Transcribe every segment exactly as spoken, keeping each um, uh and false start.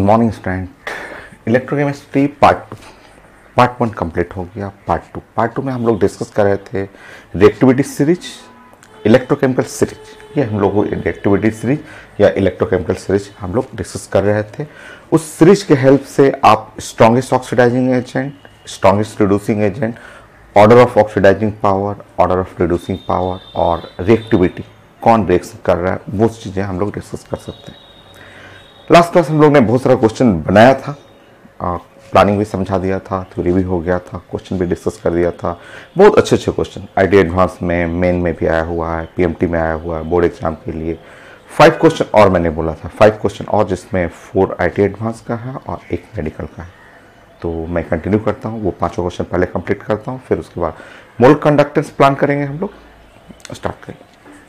Morning student. Electrochemistry part two part one complete हो गया। Part two part two में हम लोग डिस्कस कर रहे थे रिएक्टिविटी सीरीज, इलेक्ट्रोकेमिकल सीरीज। ये हम लोग रिएक्टिविटी सीरीज या इलेक्ट्रोकेमिकल सीरीज हम लोग डिस्कस कर रहे थे। उस सीरीज के हेल्प से आप strongest oxidizing agent, strongest reducing agent, order of oxidizing power, order of reducing power और रिएक्टिविटी कौन रिएक्शन कर रहा है, वो चीज़ें हम लोग डिस्कस कर सकते हैं। लास्ट क्लास हम लोग ने बहुत सारा क्वेश्चन बनाया था, प्लानिंग भी समझा दिया था, थ्योरी भी हो गया था, क्वेश्चन भी डिस्कस कर दिया था। बहुत अच्छे अच्छे क्वेश्चन आईटी एडवांस में, मेन में भी आया हुआ है, पीएमटी में आया हुआ है, बोर्ड एग्जाम के लिए फाइव क्वेश्चन और मैंने बोला था फाइव क्वेश्चन और, जिसमें फोर आईटी एडवांस का है और एक मेडिकल का है। तो मैं कंटिन्यू करता हूँ, वो पाँचों क्वेश्चन पहले कंप्लीट करता हूँ, फिर उसके बाद मोल कंडक्टेंस प्लान करेंगे हम लोग। स्टार्ट करेंगे।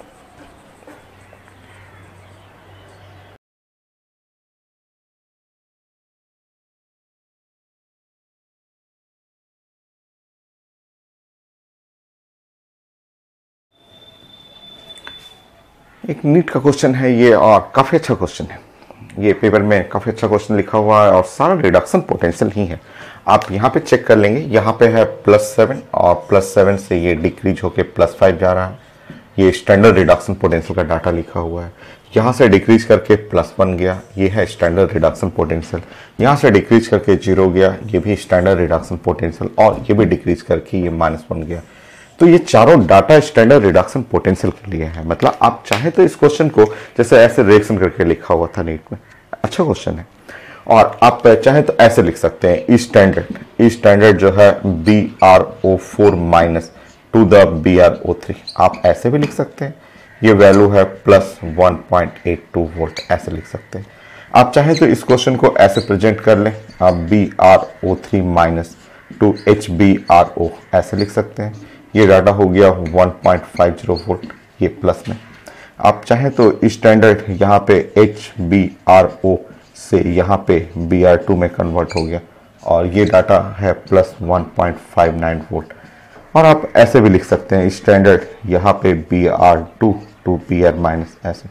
एक नीट का क्वेश्चन है ये और काफ़ी अच्छा क्वेश्चन है। ये पेपर में काफ़ी अच्छा क्वेश्चन लिखा हुआ है और सारा रिडक्शन पोटेंशियल ही है। आप यहाँ पे चेक कर लेंगे, यहाँ पे है प्लस सेवन और प्लस सेवन से ये डिक्रीज होके प्लस फाइव जा रहा है। ये स्टैंडर्ड रिडक्शन पोटेंशियल का डाटा लिखा हुआ है। यहाँ से डिक्रीज करके प्लस वन गया, ये है स्टैंडर्ड रिडक्शन पोटेंशियल। यहाँ से डिक्रीज करके जीरो गया, ये भी स्टैंडर्ड रिडक्शन पोटेंशियल, और ये भी डिक्रीज करके ये माइनस वन गया। तो ये चारों डाटा स्टैंडर्ड रिडक्शन पोटेंशियल के लिए है। मतलब आप चाहे तो इस क्वेश्चन को जैसे ऐसे रिएक्शन करके लिखा हुआ था नीट में, अच्छा क्वेश्चन है, और आप चाहे तो ऐसे लिख सकते हैं ई स्टैंडर्ड ई स्टैंडर्ड जो है B R O four minus to the B R O three, आप ऐसे भी लिख सकते हैं। ये वैल्यू है plus one point eight two volt, ऐसे लिख सकते हैं। आप चाहे तो इस क्वेश्चन को ऐसे प्रेजेंट कर लें, आप B R O three minus to H B R O ऐसे लिख सकते हैं। ये डाटा हो गया one point five zero volt, ये प्लस में। आप चाहें तो स्टैंडर्ड यहाँ पे एच बी आर ओ से यहाँ पे बी आर टू में कन्वर्ट हो गया, और ये डाटा है plus one point five nine volt. और आप ऐसे भी लिख सकते हैं स्टैंडर्ड यहाँ पे B R two to B R minus ऐसे,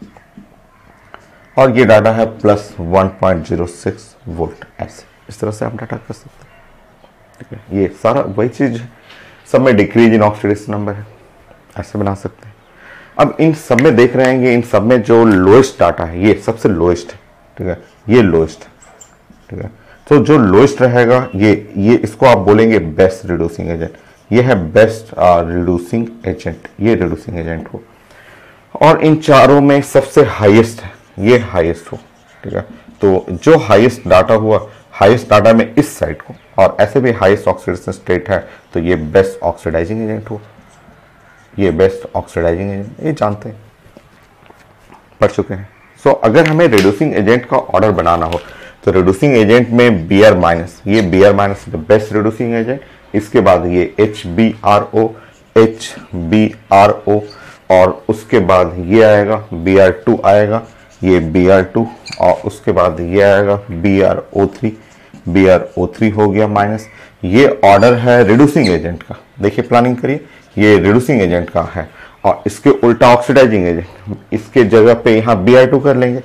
और ये डाटा है plus one point zero six volt ऐसे। इस तरह से आप डाटा कर सकते हैं। ठीक है, ये सारा वही चीज़ है। सब में डिक्रीज इन ऑक्सीडेशन नंबर है, ऐसे बना सकते हैं। अब इन सब में देख रहे हैं, इन सब में जो लोएस्ट डाटा है ये सबसे लोएस्ट है। ठीक है, ये लोएस्ट है। ठीक है, तो जो लोएस्ट रहेगा ये ये इसको आप बोलेंगे बेस्ट रिड्यूसिंग एजेंट। ये है बेस्ट रिड्यूसिंग एजेंट, ये रिड्यूसिंग एजेंट हो। और इन चारों में सबसे हाईएस्ट है, ये हाईएस्ट हो। ठीक है, तो जो हाईएस्ट डाटा हुआ, हाईएस्ट डाटा में इस साइड को, और ऐसे भी हाईएस्ट ऑक्सीडेशन स्टेट है, तो ये बेस्ट ऑक्सीडाइजिंग एजेंट हो। ये बेस्ट ऑक्सीडाइजिंग एजेंट, ये जानते हैं, पढ़ चुके हैं। सो so, अगर हमें रिड्यूसिंग एजेंट का ऑर्डर बनाना हो तो रिड्यूसिंग एजेंट में बी आर माइनस, ये B R minus best reducing agent. इसके बाद ये H B R O, H B R O, और उसके बाद ये आएगा बी आर टू आएगा, ये बी आर टू, और उसके बाद ये आएगा B R O three, B R O three हो गया माइनस। ये ऑर्डर है रिड्यूसिंग एजेंट का। देखिए प्लानिंग करिए, ये रिड्यूसिंग एजेंट का है, और इसके उल्टा ऑक्सीडाइजिंग एजेंट, इसके जगह पे यहाँ बी आर टू कर लेंगे।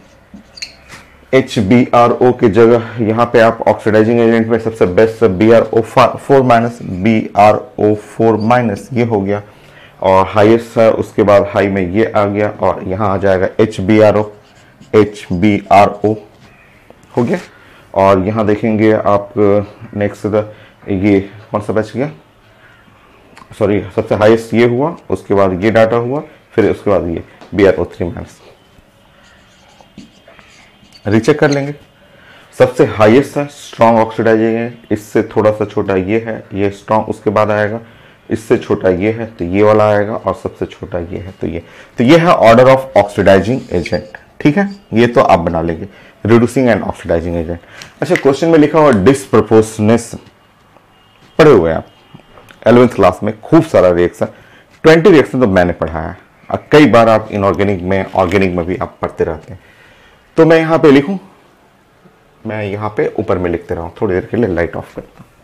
एच बी आर ओ की जगह यहाँ पे आप ऑक्सीडाइजिंग एजेंट में सबसे best B R O four minus, B R O four minus ये हो गया, और हाईएस्ट है उसके बाद हाई में ये आ गया, और यहाँ आ जाएगा H B R O, H B R O हो गया। और यहाँ देखेंगे आप नेक्स्ट ये कौन सा बच गया, सॉरी सबसे हाईएस्ट ये हुआ, उसके बाद ये डाटा हुआ, फिर उसके बाद ये B R O three minus. Recheck कर लेंगे। सबसे हाईएस्ट है स्ट्रॉन्ग ऑक्सीडाइजिंग है, इससे थोड़ा सा छोटा ये है, ये स्ट्रॉन्ग उसके बाद आएगा, इससे छोटा ये है तो ये वाला आएगा, और सबसे छोटा ये है तो ये। तो ये है ऑर्डर ऑफ ऑक्सीडाइजिंग एजेंट। ठीक है, ये तो आप बना लेंगे, रिड्यूसिंग एंड ऑक्सीडाइजिंग एजेंट। अच्छा, क्वेश्चन में लिखा हुआ डिस्प्रपोर्शनेशन, पढ़े हुए हैं आप इलेवेंथ क्लास में, खूब सारा रिएक्शन, ट्वेंटी रिएक्शन तो मैंने पढ़ा है, और कई बार आप इनऑर्गेनिक में, ऑर्गेनिक में भी आप पढ़ते रहते हैं। तो मैं यहाँ पे लिखूं, मैं यहाँ पे ऊपर में लिखते रहा, थोड़ी देर के लिए लाइट ऑफ करता हूं।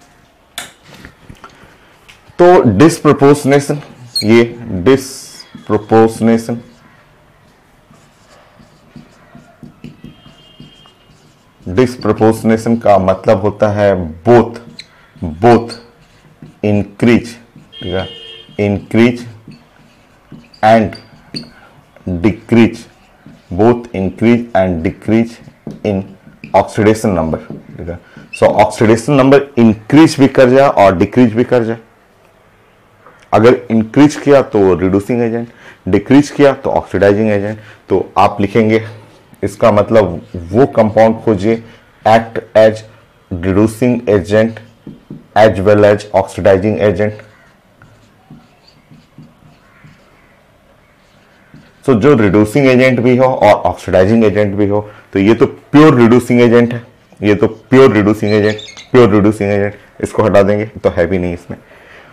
तो डिस्प्रपोर्शनेशन, ये डिस्प्रपोर्शनेशन डिसप्रपोर्शनेशन का मतलब होता है बोथ बोथ इंक्रीज, ठीक है, increase and decrease, both increase and decrease in oxidation number, ठीक है। सो ऑक्सीडेशन नंबर इंक्रीज भी कर जाए और डिक्रीज भी कर जाए। अगर इंक्रीज किया तो रिड्यूसिंग एजेंट, डिक्रीज किया तो ऑक्सीडाइजिंग एजेंट। तो आप लिखेंगे इसका मतलब वो कंपाउंड खोजिए act as reducing agent as well as oxidising agent. So जो रिड्यूसिंग एजेंट भी हो और ऑक्सीडाइजिंग एजेंट भी हो, तो ये तो प्योर रिड्यूसिंग एजेंट है, ये तो pure reducing agent, pure reducing agent, इसको हटा देंगे तो है भी नहीं इसमें।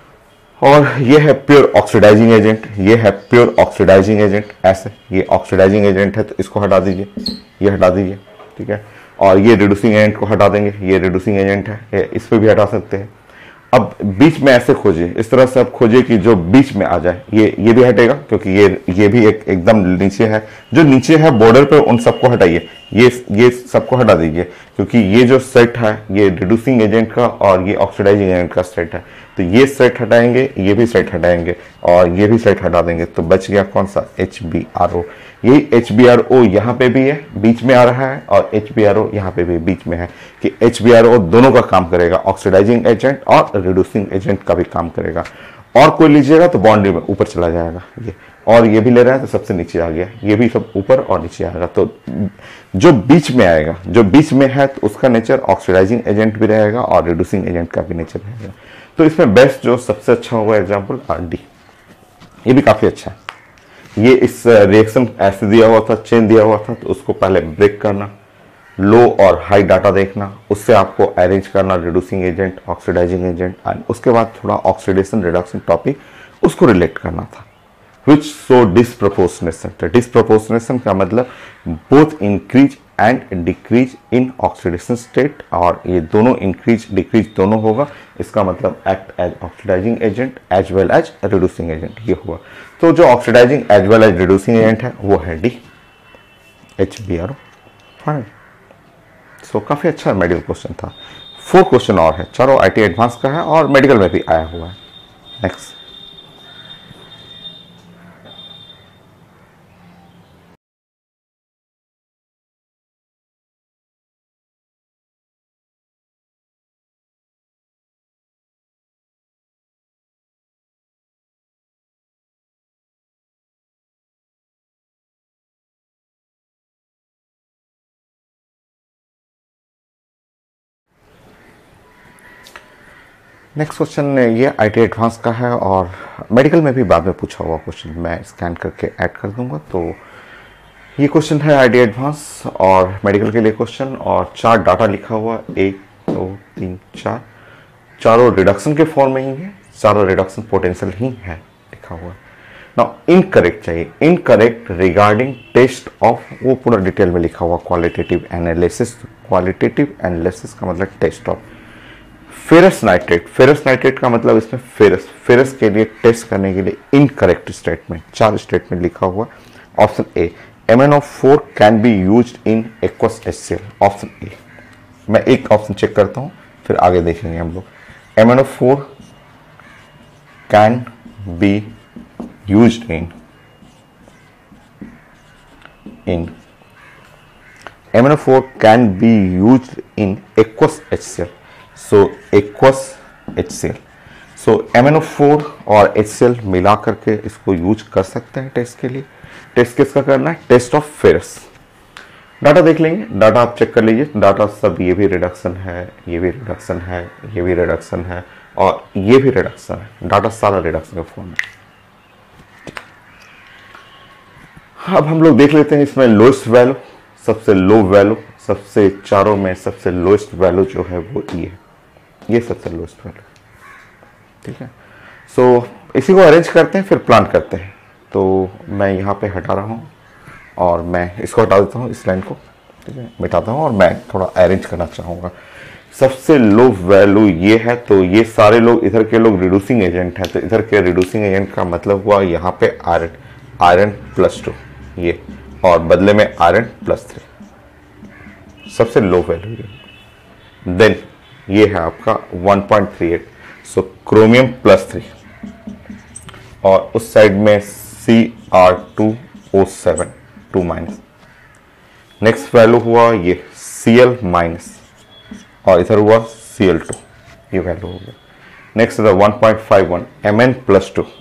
और ये है प्योर ऑक्सीडाइजिंग एजेंट, ये है प्योर ऑक्सीडाइजिंग एजेंट, ऐसे ये ऑक्सीडाइजिंग एजेंट है तो इसको हटा दीजिए, ये हटा दीजिए, ठीक है। और ये रिड्यूसिंग एजेंट को हटा देंगे, ये रिड्यूसिंग एजेंट है, ये इस पर भी हटा सकते हैं। अब बीच में ऐसे खोजिए, इस तरह से आप खोजिए कि जो बीच में आ जाए, ये ये भी हटेगा क्योंकि ये ये भी एक एकदम नीचे है, जो नीचे है बॉर्डर पे उन सबको हटाइए, ये ये सबको हटा दीजिए क्योंकि ये जो सेट है ये रिड्यूसिंग एजेंट का और ये ऑक्सीडाइजिंग एजेंट का सेट है। तो ये सेट हटाएंगे, ये भी सेट हटाएंगे और ये भी सेट हटा देंगे, तो बच गया कौन सा, एच बी आर ओ। यही एच बी आर ओ यहाँ पे भी है, बीच में आ रहा है, और एच बी आर ओ यहाँ पे भी बीच में है कि एच बी आर ओ दोनों का काम करेगा, ऑक्सीडाइजिंग एजेंट और रिड्यूसिंग एजेंट का भी काम करेगा। और कोई लीजिएगा तो बाउंड्री में ऊपर चला जाएगा ये, और ये भी ले रहा है तो सबसे नीचे आ गया, ये भी सब ऊपर और नीचे आएगा। तो जो बीच में आएगा, जो बीच में है तो उसका नेचर ऑक्सीडाइजिंग एजेंट भी रहेगा और रिड्यूसिंग एजेंट का भी नेचर रहेगा। तो इसमें बेस्ट जो सबसे अच्छा होगा एग्जाम्पल आर डी, ये भी काफी अच्छा है। ये इस रिएक्शन ऐसे दिया हुआ था, चेन दिया हुआ था, तो उसको पहले ब्रेक करना, लो और हाई डाटा देखना, उससे आपको अरेंज करना reducing agent, oxidizing agent, and उसके बाद थोड़ा ऑक्सीडेशन रिडक्शन टॉपिक उसको रिलेट करना था। विच सो डिसप्रपोर्शनेशन, तो डिसप्रपोर्शनेशन का मतलब both increase and decrease in oxidation state, और ये दोनों इंक्रीज डिक्रीज दोनों होगा, इसका मतलब act as oxidising agent as well as reducing agent, ये हुआ। तो जो oxidizing as well as reducing agent है वो है D, H B R O, fine. सो काफी अच्छा मेडिकल क्वेश्चन था। फोर क्वेश्चन और है, चारों आई टी एडवांस का है और मेडिकल में भी आया हुआ है। नेक्स्ट, नेक्स्ट क्वेश्चन ये आई टी एडवांस का है और मेडिकल में भी बाद में पूछा हुआ क्वेश्चन मैं स्कैन करके ऐड कर दूंगा। तो ये क्वेश्चन है आई टी एडवांस और मेडिकल के लिए क्वेश्चन, और चार डाटा लिखा हुआ, एक दो तीन चार, चारों रिडक्शन के फॉर्म में ही है, चारों रिडक्शन पोटेंशियल ही है लिखा हुआ। नाउ इनकरेक्ट चाहिए, इनकरेक्ट रिगार्डिंग टेस्ट ऑफ, वो पूरा डिटेल में लिखा हुआ, क्वालिटेटिव एनालिसिस, क्वालिटेटिव एनालिसिस का मतलब test of ferrous nitrate. Ferrous nitrate का मतलब इसमें फेरस, फेरस के लिए टेस्ट करने के लिए इनकरेक्ट स्टेटमेंट, चार स्टेटमेंट लिखा हुआ। Option A, M N O four can be used in aqueous H C L, option A. मैं एक ऑप्शन चेक करता हूं फिर आगे देखेंगे हम लोग। M N O four can be used in in M N O four can be used in aqueous H C L, so aqueous H C L. So M N O four और H C L मिला करके इसको use कर सकते हैं test के लिए। Test किसका करना है, टेस्ट ऑफ फेरस। डाटा देख लेंगे, डाटा आप चेक कर लीजिए, डाटा सब, ये भी रिडक्शन है, ये भी रिडक्शन है, ये भी रिडक्शन है और ये भी रिडक्शन है, डाटा सारा रिडक्शन का फॉर्म है। अब हम लोग देख लेते हैं इसमें लोएस्ट वैल्यू, सबसे लो वैल्यू, सबसे चारों में सबसे लोएस्ट वैल्यू जो है वो ये है, ये सबसे लोएस्ट वैल्यू, ठीक है। सो so, इसी को अरेंज करते हैं फिर प्लान करते हैं। तो मैं यहाँ पे हटा रहा हूँ और मैं इसको हटा देता हूँ, इस लाइन को, ठीक है, मिटाता हूँ और मैं थोड़ा अरेंज करना चाहूँगा। सबसे लो वैल्यू ये है, तो ये सारे लोग, इधर के लोग रिड्यूसिंग एजेंट हैं, तो इधर के रिड्यूसिंग एजेंट का मतलब हुआ यहाँ पे आयरन, आयरन प्लस टू ये, और बदले में आयरन प्लस थ्री। सबसे लो वैल्यू ये। देन ये है आपका one point three eight, so chromium plus three, और उस साइड में C R two O seven two minus. Next value हुआ ये सी एल माइनस, और इधर हुआ सी एल टू, ये वैल्यू हो गया। नेक्स्ट है one point five one M N plus two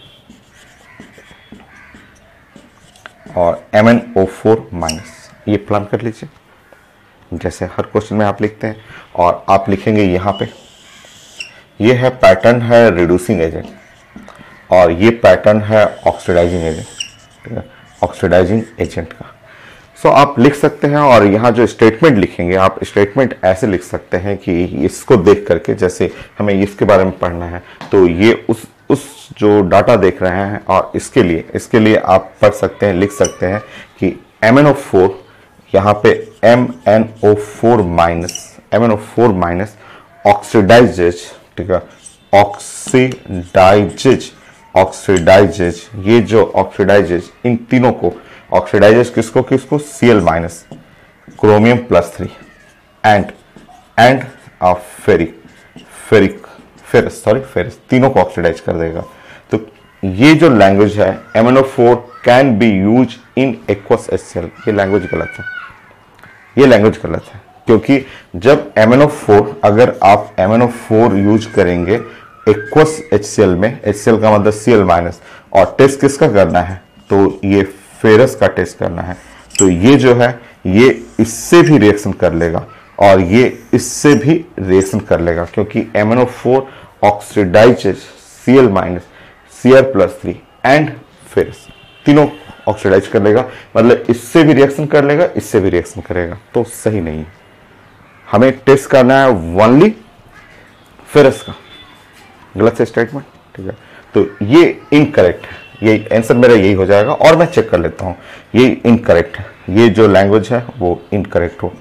और M N O four minus. ये प्लान कर लीजिए जैसे हर क्वेश्चन में आप लिखते हैं, और आप लिखेंगे यहाँ पे ये है पैटर्न है रिड्यूसिंग एजेंट, और ये पैटर्न है ऑक्सीडाइजिंग एजेंट, ठीक है, ऑक्सीडाइजिंग एजेंट का। सो so, आप लिख सकते हैं, और यहाँ जो स्टेटमेंट लिखेंगे आप स्टेटमेंट ऐसे लिख सकते हैं कि इसको देख करके, जैसे हमें इसके बारे में पढ़ना है तो ये उस उस जो डाटा देख रहे हैं, और इसके लिए इसके लिए आप पढ़ सकते हैं, लिख सकते हैं कि एम एन ओ फोर, यहाँ पे M N O four minus M N O four minus oxidizes, ठीक है, ऑक्सीडाइजेज ऑक्सीडाइजेज ये जो ऑक्सीडाइजेज, इन तीनों को ऑक्सीडाइजेज किसको किसको C L minus, chromium plus three and and ferric ferric ferrous sorry ferrous तीनों को ऑक्सीडाइज कर देगा। तो ये जो लैंग्वेज है M N O four can be use in aqueous H C L, ये लैंग्वेज गलत है, ये लैंग्वेज गलत है, क्योंकि जब एम एन ओ फोर, अगर आप M N O four use करेंगे एक्वस एच सी एल में, एच सी एल का मतलब सी एल माइनस, और टेस्ट किसका करना है, तो ये फेरस का टेस्ट करना है, तो ये जो है ये इससे भी रिएक्शन कर लेगा, और ये इससे भी रिएक्शन कर लेगा, क्योंकि M N O four oxidizes C L minus, C R plus three and ferrous, तीनों ऑक्सीडाइज कर लेगा, मतलब इससे भी रिएक्शन कर लेगा, इससे भी रिएक्शन करेगा, तो सही नहीं है। हमें टेस्ट करना है ओनली फेरस का, गलत है स्टेटमेंट, ठीक है, तो ये इनकरेक्ट है, ये आंसर मेरा यही हो जाएगा। और मैं चेक कर लेता हूं, ये इनकरेक्ट है, ये जो लैंग्वेज है वो इनकरेक्ट हो,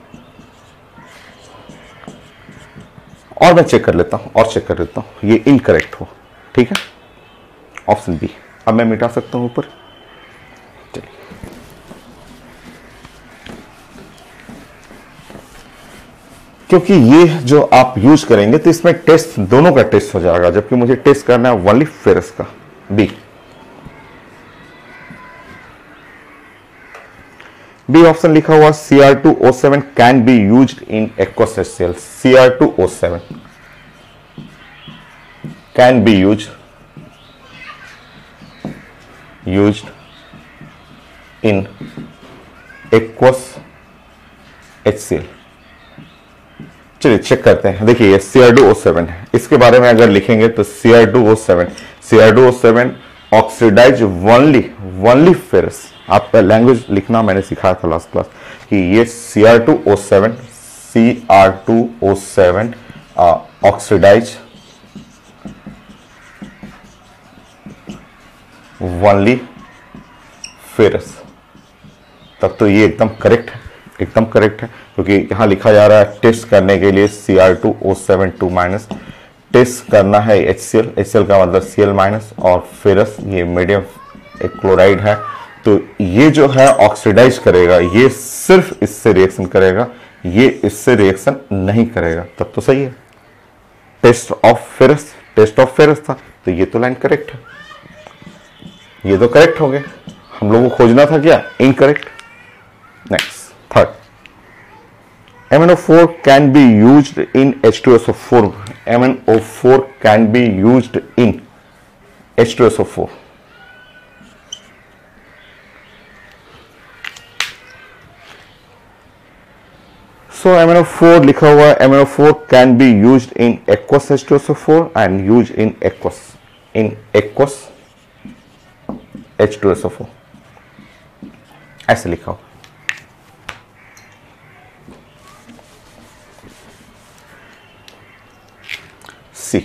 और मैं चेक कर लेता हूं और चेक कर लेता हूं ये इनकरेक्ट हो, ठीक है, ऑप्शन बी। अब मैं मिटा सकता हूं ऊपर, चलिए, क्योंकि ये जो आप यूज करेंगे तो इसमें टेस्ट दोनों का टेस्ट हो जाएगा, जबकि मुझे टेस्ट करना है ओनली फेरस का, बी। बी ऑप्शन लिखा हुआ C R two O seven can be used in aqueous H C L, C R two O seven can be used used in aqueous H C L. चलिए check करते हैं, देखिए ये C R two O seven है, इसके बारे में अगर लिखेंगे तो C R two O seven C R two O seven oxidise only only ferrous. आपका लैंग्वेज लिखना मैंने सिखाया था लास्ट क्लास कि ये C R two O seven C R two O seven oxidise only ferrous, तब तो ये एकदम करेक्ट है, एकदम करेक्ट है, क्योंकि यहां लिखा जा रहा है टेस्ट करने के लिए C R two O seven two minus, test करना है H C L, H C L का मतलब सी एल माइनस, और फेरस ये मीडियम एक क्लोराइड है, तो ये जो है ऑक्सीडाइज करेगा, ये सिर्फ इससे रिएक्शन करेगा, ये इससे रिएक्शन नहीं करेगा, तब तो सही है। Test of ferrous, test of ferrous था, तो ये तो लाइन करेक्ट है, ये तो करेक्ट हो गया। हम लोगों को खोजना था क्या, incorrect. Next third, M N O four can be used in H two S O four, M N O four can be used in H two S O four. So M N O four लिखा हुआ है, M N O four can be used in aqueous H two S O four and use in aqueous in aqueous H two S O four, ऐसे लिखा हुआ। सी,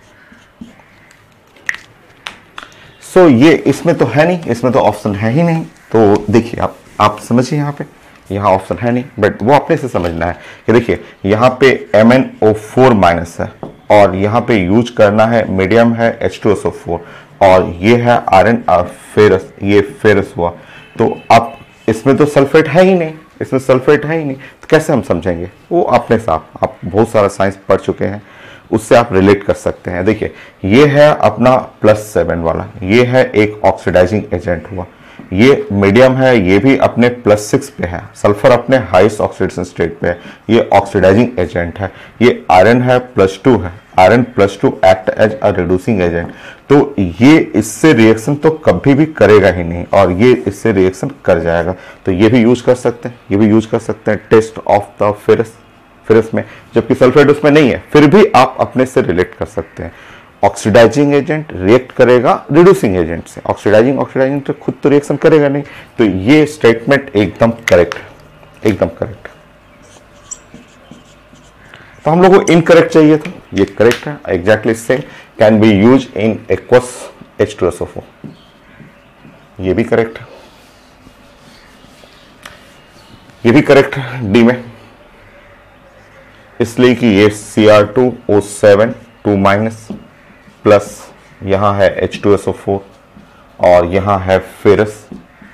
सो ये इसमें तो है नहीं, इसमें तो ऑप्शन है ही नहीं, तो देखिए आप आप समझिए, यहाँ पे यहाँ ऑप्शन है नहीं, बट वो अपने से समझना है कि देखिए यहाँ पे M N O four minus है, और यहाँ पे यूज करना है मीडियम है H two S O four, और ये है आर एन फेरस, ये फेरस हुआ, तो आप इसमें तो सल्फेट है ही नहीं, इसमें सल्फेट है ही नहीं, तो कैसे हम समझेंगे? वो अपने साथ, आप बहुत सारा साइंस पढ़ चुके हैं, उससे आप रिलेट कर सकते हैं। देखिए ये है अपना प्लस सेवन वाला, ये है एक ऑक्सीडाइजिंग एजेंट हुआ, ये मीडियम है, ये भी अपने प्लस सिक्स पे है, सल्फर अपने हाईएस्ट ऑक्सीडेशन स्टेट पे है, ये ऑक्सीडाइजिंग एजेंट है। ये आयरन है प्लस टू है, iron plus two act as a reducing agent, तो ये इससे रिएक्शन तो कभी भी करेगा ही नहीं और ये इससे रिएक्शन कर जाएगा, तो ये भी यूज कर सकते हैं, ये भी यूज कर सकते हैं test of the ferrous ferrous में, जबकि सल्फेट उसमें नहीं है, फिर भी आप अपने से रिलेट कर सकते हैं। ऑक्सीडाइजिंग एजेंट रिएक्ट करेगा रिड्यूसिंग एजेंट से, ऑक्सीडाइजिंग ऑक्सीडाइजिंग तो खुद तो रिएक्शन करेगा नहीं, तो ये स्टेटमेंट एकदम करेक्ट है, एकदम करेक्ट। तो हम लोग को इनकरेक्ट चाहिए था, ये करेक्ट है, exactly same, can be use in aqueous H two S O four, ये भी करेक्ट है, ये भी करेक्ट है डी में, इसलिए कि ये C R two O seven two minus plus यहां है H two S O four और यहां है फेरस,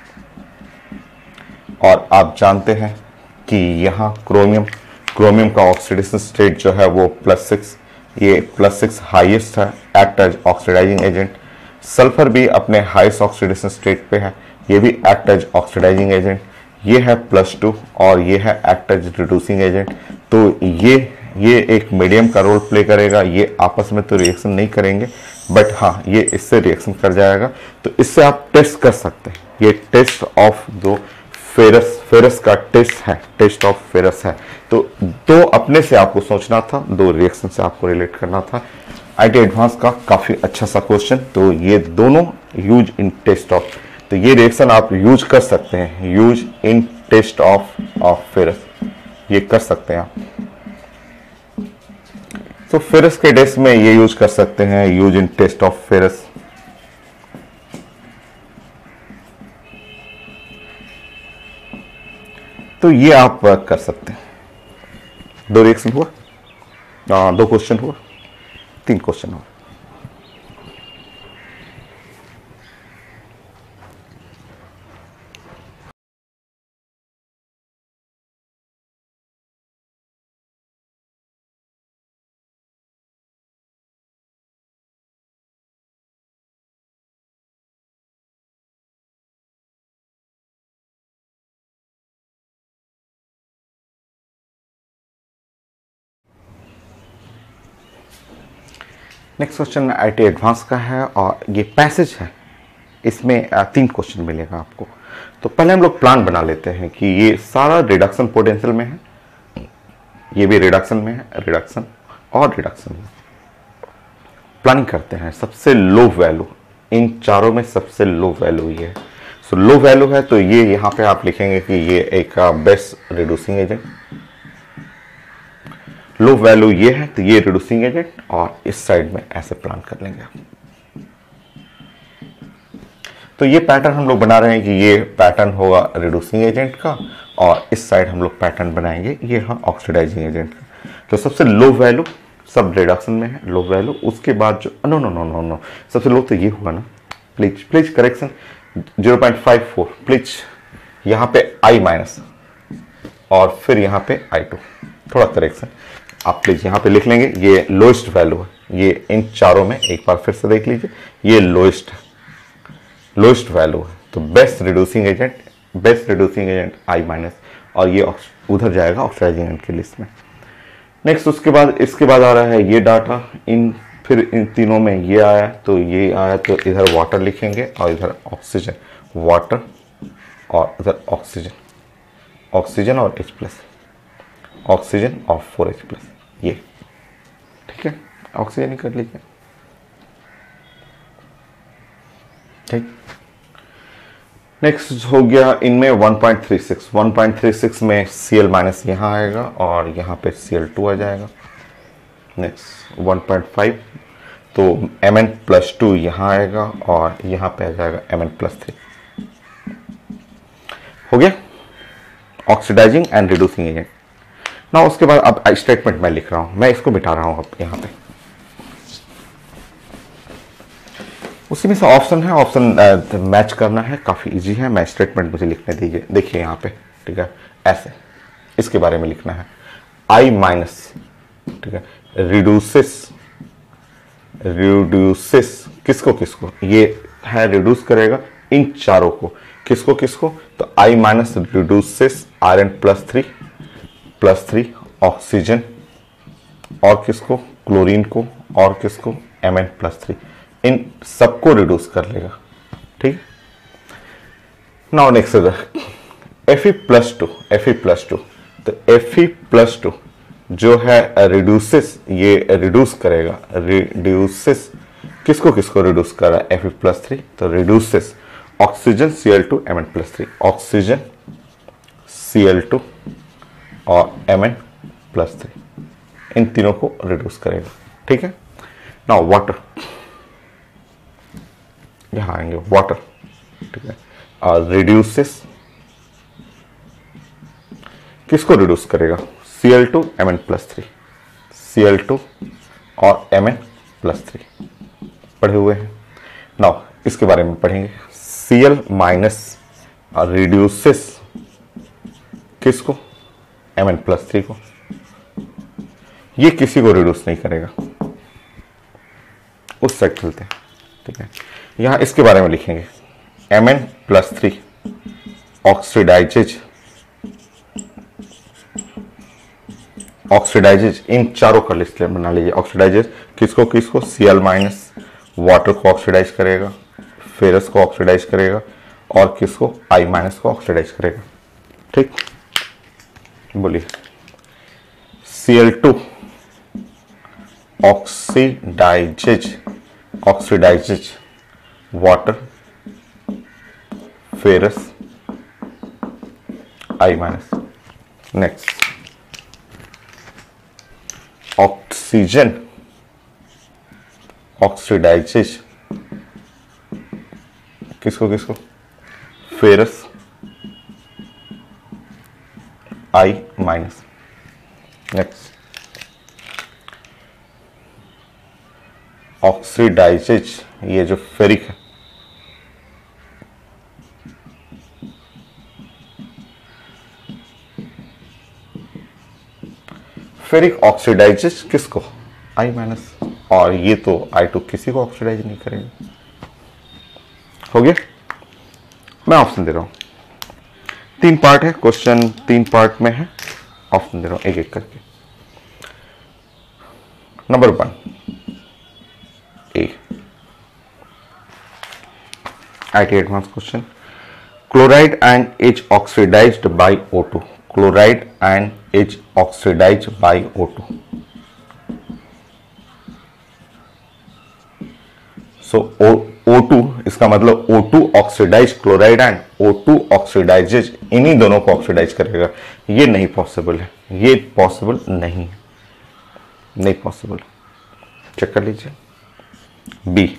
और आप जानते हैं कि यहां क्रोमियम क्रोमियम का ऑक्सीडेशन स्टेट जो है वो प्लस सिक्स, ये प्लस सिक्स हाइएस्ट है, act as oxidising agent. Sulphur भी अपने हाईएस्ट ऑक्सीडेशन स्टेट पे है, ये भी एक्ट एज ऑक्सीडाइजिंग एजेंट। ये है प्लस टू और ये है एक्ट एज रिड्यूसिंग एजेंट, तो ये ये एक मीडियम का रोल प्ले करेगा, ये आपस में तो रिएक्शन नहीं करेंगे, बट हाँ ये इससे रिएक्शन कर जाएगा, तो इससे आप टेस्ट कर सकते हैं। ये टेस्ट ऑफ दो फेरस फेरस का टेस्ट है, टेस्ट ऑफ फेरस है, तो दो अपने से आपको सोचना था, दो रिएक्शन से आपको रिलेट करना था। आईटी एडवांस का काफी अच्छा सा क्वेश्चन, तो ये दोनों यूज इन टेस्ट ऑफ, तो ये रिएक्शन आप यूज कर सकते हैं, use in test of of ferrous, ये कर सकते हैं आप। तो फेरस के टेस्ट में ये यूज कर सकते हैं, use in test of ferrous. तो ये आप कर सकते हैं। दो रिएक्शन हुआ, आ, दो क्वेश्चन हुआ, तीन क्वेश्चन हुआ। नेक्स्ट क्वेश्चन आईटी एडवांस का है और ये पैसेज है, इसमें तीन क्वेश्चन मिलेगा आपको। तो पहले हम लोग प्लान बना लेते हैं कि ये सारा रिडक्शन पोटेंशियल में है, ये भी रिडक्शन में है, रिडक्शन और रिडक्शन में। प्लानिंग करते हैं, सबसे लो वैल्यू इन चारों में सबसे लो वैल्यू ये है, सो लो वैल्यू है, तो ये यहाँ पे आप लिखेंगे कि ये एक best reducing agent. Low value ये है तो ये रिड्यूसिंग एजेंट, और इस साइड में ऐसे प्लान कर लेंगे। तो ये पैटर्न हम लोग बना रहे हैं कि ये पैटर्न होगा रिड्यूसिंग एजेंट का, और इस साइड हम लोग पैटर्न बनाएंगे ये हाँ ऑक्सीडाइजिंग एजेंट का। तो सबसे लो वैल्यू सब रिडक्शन में है, लो वैल्यू। उसके बाद जो no no no no no सबसे लो तो ये हुआ ना, please please correction zero point five four, please यहाँ पे आई माइनस और फिर यहाँ पे आई टू, थोड़ा करेक्शन आप प्लीज यहाँ पे लिख लेंगे। ये लोएस्ट वैल्यू है, ये इन चारों में एक बार फिर से देख लीजिए, ये लोएस्ट है, लोएस्ट वैल्यू है। तो best reducing agent, best reducing agent I minus, और ये उधर जाएगा ऑक्सीडाइजिंग एजेंट की लिस्ट में। नेक्स्ट उसके बाद इसके बाद आ रहा है ये डाटा, इन फिर इन तीनों में ये आया, तो ये आया तो इधर वाटर लिखेंगे और इधर ऑक्सीजन, वाटर और इधर ऑक्सीजन, ऑक्सीजन और H प्लस, ऑक्सीजन और फोर एच प्लस, ये ठीक है, ऑक्सीजन ही कर लीजिए। ठीक, नेक्स्ट हो गया इनमें one point three six, one point three six में Cl माइनस यहाँ आएगा और यहाँ पे सी एल टू आ जाएगा। नेक्स्ट वन पॉइंट फाइव तो Mn प्लस टू यहाँ आएगा और यहाँ पे आ जाएगा Mn प्लस थ्री। हो गया ऑक्सीडाइजिंग एंड रिड्यूसिंग एजेंट। ना उसके बाद अब स्टेटमेंट मैं लिख रहा हूं, मैं इसको मिटा रहा हूं अब यहाँ पे। उसी में से ऑप्शन है, ऑप्शन मैच करना है, काफी इजी है। मैं स्टेटमेंट मुझे लिखने दीजिए, देखिए यहाँ पे ठीक है। ऐसे इसके बारे में लिखना है। आई माइनस, ठीक है, रिड्यूसेस रिड्यूसेस किसको किसको, ये है रिड्यूस करेगा इन चारों को, किसको किसको, तो I minus reduces iron plus three plus three oxygen, और किसको, क्लोरीन को, और किसको, एम एन प्लस थ्री, इन सबको रिड्यूस कर लेगा। ठीक, now next F E plus two, F E plus two, तो एफ ई प्लस टू जो है रिड्यूसेस, ये रिड्यूस करेगा, रिड्यूसेस किसको किसको रिड्यूस कर रहा है, एफ ई प्लस थ्री, तो reduces oxygen C L two M N plus three, oxygen C L two और एम एन प्लस थ्री, इन तीनों को रिड्यूस करेगा। ठीक है, नाउ वाटर, यहां आएंगे वाटर, ठीक है, और रिड्यूसेस किसको रिड्यूस करेगा, C L two M N plus three, C L two और एम एन प्लस थ्री पढ़े हुए हैं। नाउ इसके बारे में पढ़ेंगे, सी एल माइनस रिड्यूसेस किसको, एम एन प्लस थ्री को, ये किसी को रिड्यूस नहीं करेगा, उस साइड चलते हैं। ठीक है, यहां इसके बारे में लिखेंगे, M N plus three oxidises, oxidises इन चारों का लिस्ट बना लीजिए। ऑक्सीडाइजेज किसको किसको, सी एल माइनस वाटर को ऑक्सीडाइज करेगा, फेरस को ऑक्सीडाइज करेगा, और किसको, आई माइनस को ऑक्सीडाइज करेगा। ठीक, बोलिए, C L two oxidises, oxidises water, ferrous, I minus. Next oxygen oxidises किसको किसको, ferrous, I minus. Next oxidises, ये जो फेरिक है, फेरिक ऑक्सीडाइजेज किसको, आई माइनस, और ये तो आई टू किसी को ऑक्सीडाइज नहीं करेगा। हो गया, मैं ऑप्शन दे रहा हूं, तीन पार्ट है क्वेश्चन, तीन पार्ट में है, ऑप्शन दे रहा हूं एक एक करके। Number one A, I T advance question, chloride and is oxidised by O two, chloride and is oxidised by O two. So O two, इसका मतलब O two oxidise chloride and O two oxidises, इन्हीं दोनों को oxidise करेगा। ये नहीं possible है, ये पॉसिबल नहीं है, नहीं पॉसिबल। चेक कर लीजिए। B,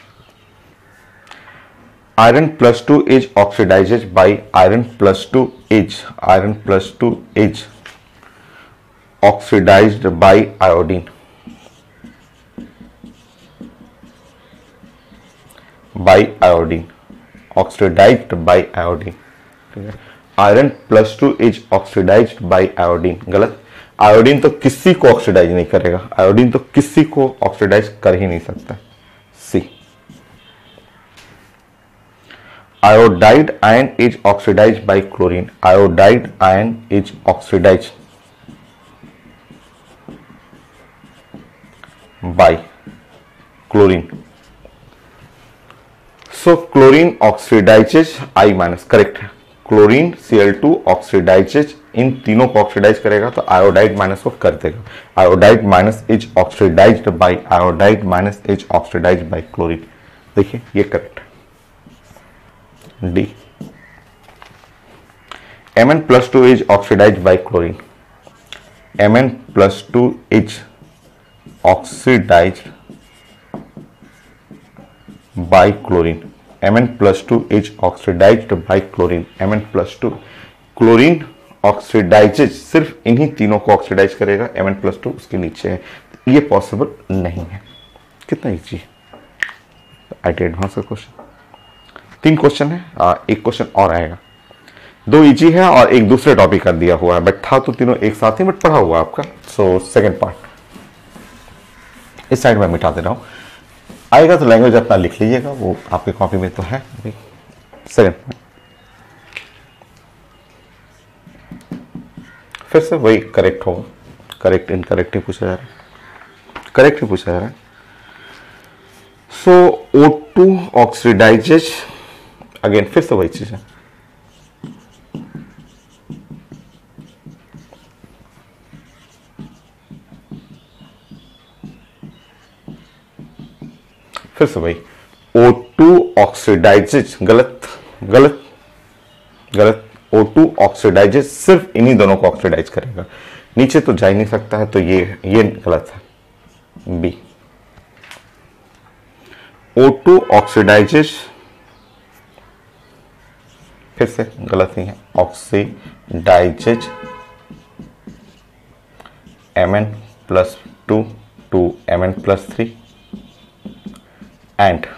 iron plus two is oxidized by iron plus two is iron plus two is oxidized by iodine by iodine oxidized by iodine। ठीक है, iron plus two is oxidised by iodine, गलत। Iodine तो किसी को oxidise नहीं करेगा, iodine तो किसी को ऑक्सीडाइज कर ही नहीं सकता। C, iodide ion is oxidized by chlorine, iodide ion is oxidized by chlorine, so chlorine oxidizes I minus, correct है। Chlorine C L two oxidises, इन तीनों को ऑक्सीडाइज करेगा तो आयोडाइड माइनस को कर देगा। Iodide minus is oxidised by iodide minus is oxidised by chlorine. देखिए ये करेक्ट है। D, Mn plus two is oxidized by chlorine, Mn plus two is oxidized by chlorine, Mn plus two is oxidized by chlorine, Mn plus two, chlorine oxidises सिर्फ इन्हीं तीनों को oxidise करेगा, Mn plus to उसके नीचे है, ये possible नहीं है। कितना इजी आई टी एडवांस का क्वेश्चन, तीन क्वेश्चन है, आ, एक क्वेश्चन और आएगा। दो इजी है और एक दूसरे टॉपिक का दिया हुआ है, बट था तो तीनों एक साथ ही, बट पढ़ा हुआ आपका। सो सेकंड पार्ट इस साइड में मिटा दे रहा हूं, आएगा तो लैंग्वेज अपना लिख लीजिएगा, वो आपके कॉपी में तो है अभी। सेकंड फिर से वही करेक्ट होगा, करेक्ट इनकरेक्ट ही पूछा जा रहा है, करेक्ट ही पूछा जा रहा है। So O two oxidises, again फिर से वही चीज है, फिर से वही ओ टू ऑक्सीडाइजेज, गलत गलत गलत, ओ टू ऑक्सीडाइजेज सिर्फ इन्हीं दोनों को ऑक्सीडाइज करेगा, नीचे तो जा ही नहीं सकता है, तो ये ये गलत है। बी ओ टू ऑक्सीडाइजेज, फिर से गलत ही है, oxidises M N plus two two M N plus three and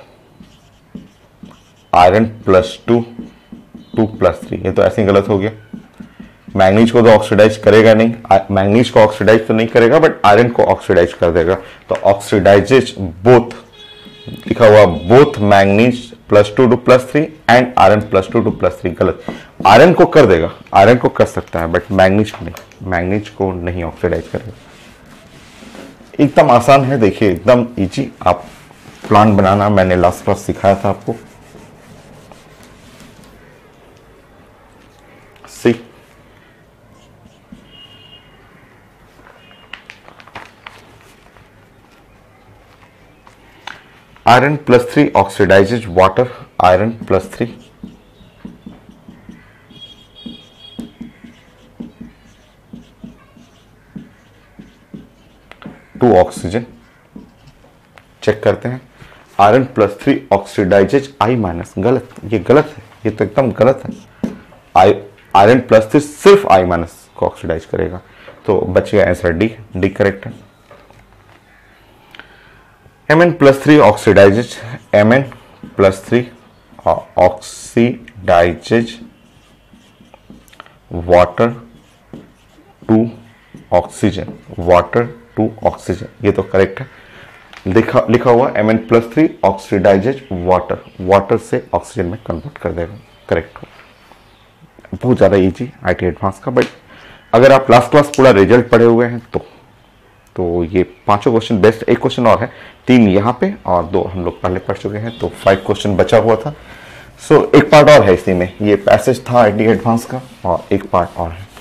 iron plus two two plus three, ये तो ऐसे ही गलत हो गया। मैंगनीज को तो ऑक्सीडाइज करेगा नहीं, मैंगनीज को ऑक्सीडाइज तो नहीं करेगा, बट आयरन को ऑक्सीडाइज कर देगा, तो ऑक्सीडाइजेज बोथ लिखा हुआ, both manganese plus two two plus three and iron plus two two plus three, गलत। आयरन को कर देगा, आयरन को कर सकता है, बट मैंगनीज को नहीं, मैंगनीज को नहीं ऑक्सीडाइज करेगा। एकदम आसान है, देखिए एकदम इजी। आप प्लान बनाना मैंने लास्ट क्लास सिखाया था आपको। C iron plus three oxidises water, iron plus three, two oxygen, check करते हैं। Iron plus three oxidises I minus, गलत, ये गलत है, ये तो एकदम गलत है। आई आयरन प्लस थ्री सिर्फ आई माइनस को ऑक्सीडाइज करेगा, तो बच गया आंसर डी, डी करेक्ट है। M N plus three oxidises, M N plus three oxidises water two oxygen, water two oxygen, ये तो करेक्ट है। लिखा लिखा हुआ M N plus three oxidises water, water से ऑक्सीजन में कन्वर्ट कर देगा, करेक्ट हो। बहुत ज़्यादा इजी आई टी एडवांस का, बट अगर आप लास्ट क्लास पूरा रिजल्ट पढ़े हुए हैं तो तो ये पांचों क्वेश्चन बेस्ट। एक क्वेश्चन और है, तीन यहाँ पे और दो हम लोग पहले पढ़ चुके हैं, तो फाइव क्वेश्चन बचा हुआ था। सो so, एक पार्ट और है इसी में, ये पैसेज था आई टी एडवांस का, और एक पार्ट और है।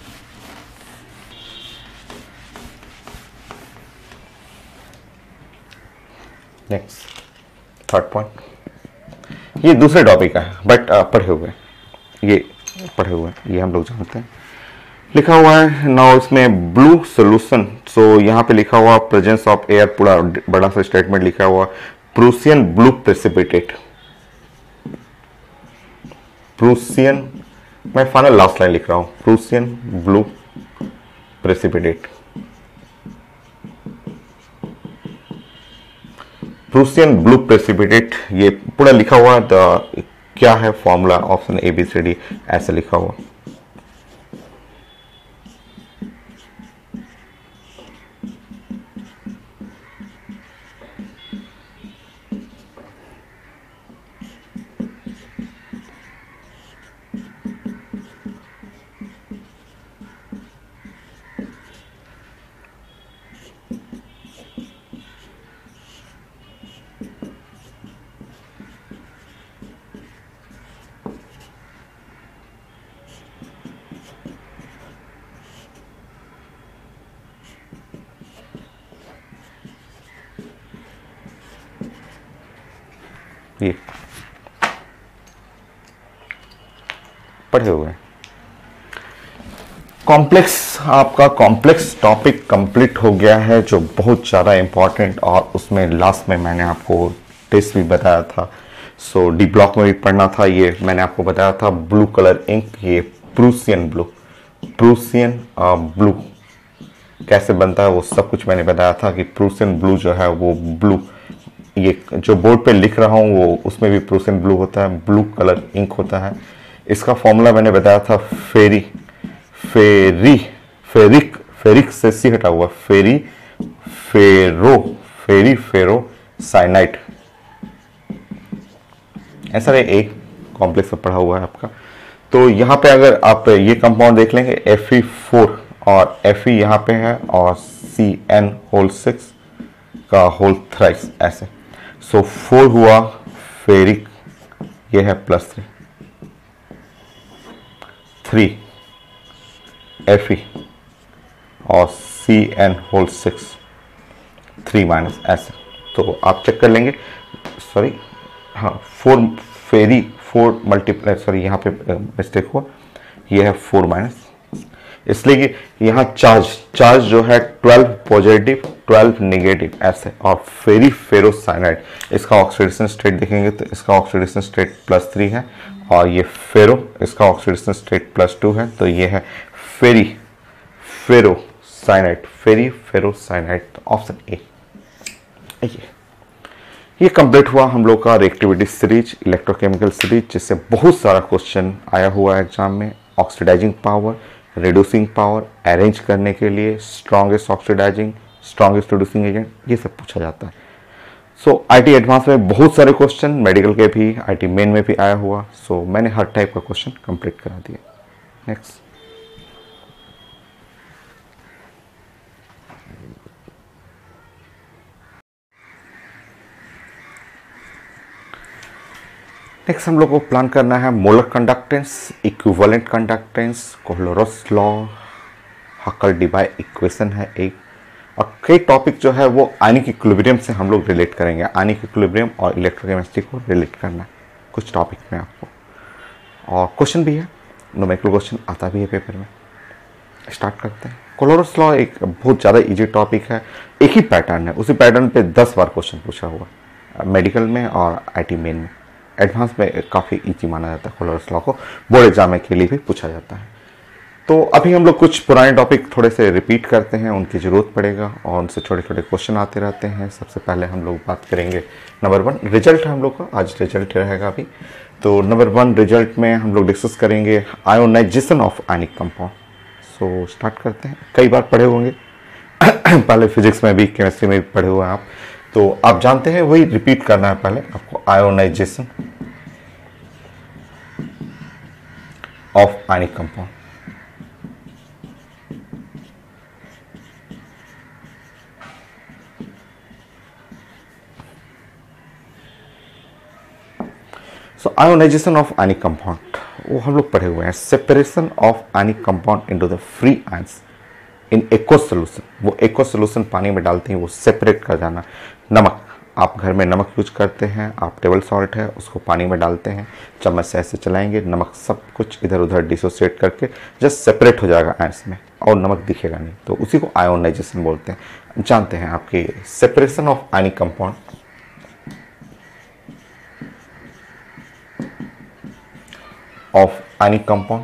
नेक्स्ट थर्ड पॉइंट, ये दूसरे टॉपिक का है, बट पढ़े हुए, ये पढ़े हुए ये हम लोग जानते हैं। लिखा हुआ है नाउ इसमें ब्लू सोल्यूशन, सो यहाँ पे लिखा हुआ प्रेजेंस ऑफ एयर, पूरा बड़ा सा स्टेटमेंट लिखा हुआ, प्रूसियन ब्लू प्रेसिपिटेट, प्रूसियन, मैं फाइनल लास्ट लाइन लिख रहा हूं, Prussian blue precipitate, Prussian blue precipitate, ये पूरा लिखा हुआ द क्या है formula, option A B C D ऐसे लिखा हुआ। ये पढ़े हुए हैं। कॉम्प्लेक्स, आपका कॉम्प्लेक्स टॉपिक कंप्लीट हो गया है, जो बहुत ज़्यादा इंपॉर्टेंट, और उसमें लास्ट में मैंने आपको टेस्ट भी बताया था। सो डी ब्लॉक में भी पढ़ना था, ये मैंने आपको बताया था ब्लू कलर इंक, ये प्रूसियन ब्लू, प्रूसियन ब्लू कैसे बनता है वो सब कुछ मैंने बताया था कि प्रूसियन ब्लू जो है वो ब्लू, ये जो बोर्ड पे लिख रहा हूँ वो उसमें भी प्रूसियन ब्लू होता है, ब्लू कलर इंक होता है। इसका फॉर्मूला मैंने बताया था फेरी फेरी फेरिक फेरिक से सी हटा हुआ, फेरी फेरो फेरी फेरो साइनाइड, ऐसा है एक कॉम्प्लेक्स में पढ़ा हुआ है आपका। तो यहाँ पे अगर आप ये कंपाउंड देख लेंगे एफ ई फोर और एफ ई यहाँ पे है और सी एन होल सिक्स का होल थ्राइस ऐसे, सो फोर हुआ फेरिक, ये है plus three, three F E और C N whole six, three minus ऐसे। तो आप चेक कर लेंगे, सॉरी हाँ four ferri four multiply, sorry यहाँ पे मिस्टेक हुआ, ये है फोर माइनस, इसलिए कि यहाँ चार्ज चार्ज जो है ट्वेल्व पॉजिटिव ट्वेल्व नेगेटिव ऐसे, और फेरी फेरोसाइनाइड इसका ऑक्सीडेशन स्टेट देखेंगे तो इसका ऑक्सीडेशन स्टेट प्लस थ्री है, और ये फेरो इसका ऑक्सीडेशन स्टेट प्लस टू है, तो ये है फेरी फेरोसाइनाइड, फेरी फेरोसाइनाइड, तो ऑप्शन ए ये ये कंप्लीट हुआ हम लोग का रिएक्टिविटी सीरीज, इलेक्ट्रोकेमिकल सीरीज, जिससे बहुत सारा क्वेश्चन आया हुआ है एग्जाम में। Oxidising power, reducing power, arrange करने के लिए strongest oxidising, strongest reducing agent, ये सब पूछा जाता है। सो आईटी एडवांस में बहुत सारे क्वेश्चन, मेडिकल के भी, आईटी मेन में भी आया हुआ, सो so, मैंने हर टाइप का क्वेश्चन कंप्लीट करा दिया। नेक्स्ट नेक्स्ट हम लोग को प्लान करना है molar conductance, equivalent conductance, Kohlrausch law, Huckel Debye equation है एक, और कई टॉपिक जो है वो आयनिक इक्विलिब्रियम से हम लोग रिलेट करेंगे। आयनिक इक्विलिब्रियम और इलेक्ट्रोकेमिस्ट्री को रिलेट करना है कुछ टॉपिक में आपको, और क्वेश्चन भी है, न्यूमेरिकल क्वेश्चन आता भी है पेपर में। स्टार्ट करते हैं। कोहलरोस लॉ एक बहुत ज़्यादा इजी टॉपिक है, एक ही पैटर्न है, उसी पैटर्न पे दस बार क्वेश्चन पूछा हुआ मेडिकल में और आईटी मेन में। एडवांस में काफ़ी इजी माना जाता है कोहलरोस लॉ को, बोर्ड एग्जाम के लिए भी पूछा जाता है। तो अभी हम लोग कुछ पुराने टॉपिक थोड़े से रिपीट करते हैं, उनकी ज़रूरत पड़ेगा और उनसे छोटे छोटे क्वेश्चन आते रहते हैं। सबसे पहले हम लोग बात करेंगे नंबर वन, रिजल्ट है हम लोग का, आज रिजल्ट रहेगा अभी। तो नंबर वन रिजल्ट में हम लोग डिस्कस करेंगे ionization of ionic compound. So start करते हैं, कई बार पढ़े होंगे पहले फिजिक्स में भी, केमिस्ट्री में भी पढ़े हुए हैं आप, तो आप जानते हैं, वही रिपीट करना है पहले आपको। Ionization of ionic compound, so ionization of ionic compound वो हम लोग पढ़े हुए हैं। Separation of ionic compound into the free ions in aqueous solution, वो एक्वस सोल्यूशन पानी में डालते हैं, वो सेपरेट कर जाना। नमक, आप घर में नमक यूज करते हैं, आप टेबल सॉल्ट है उसको पानी में डालते हैं, चम्मच से ऐसे चलाएंगे, नमक सब कुछ इधर उधर डिसोसिएट करके जस्ट सेपरेट हो जाएगा आयंस में और नमक दिखेगा नहीं, तो उसी को आयोनाइजेशन बोलते हैं। जानते हैं आपकी separation of ionic compound of ionic compound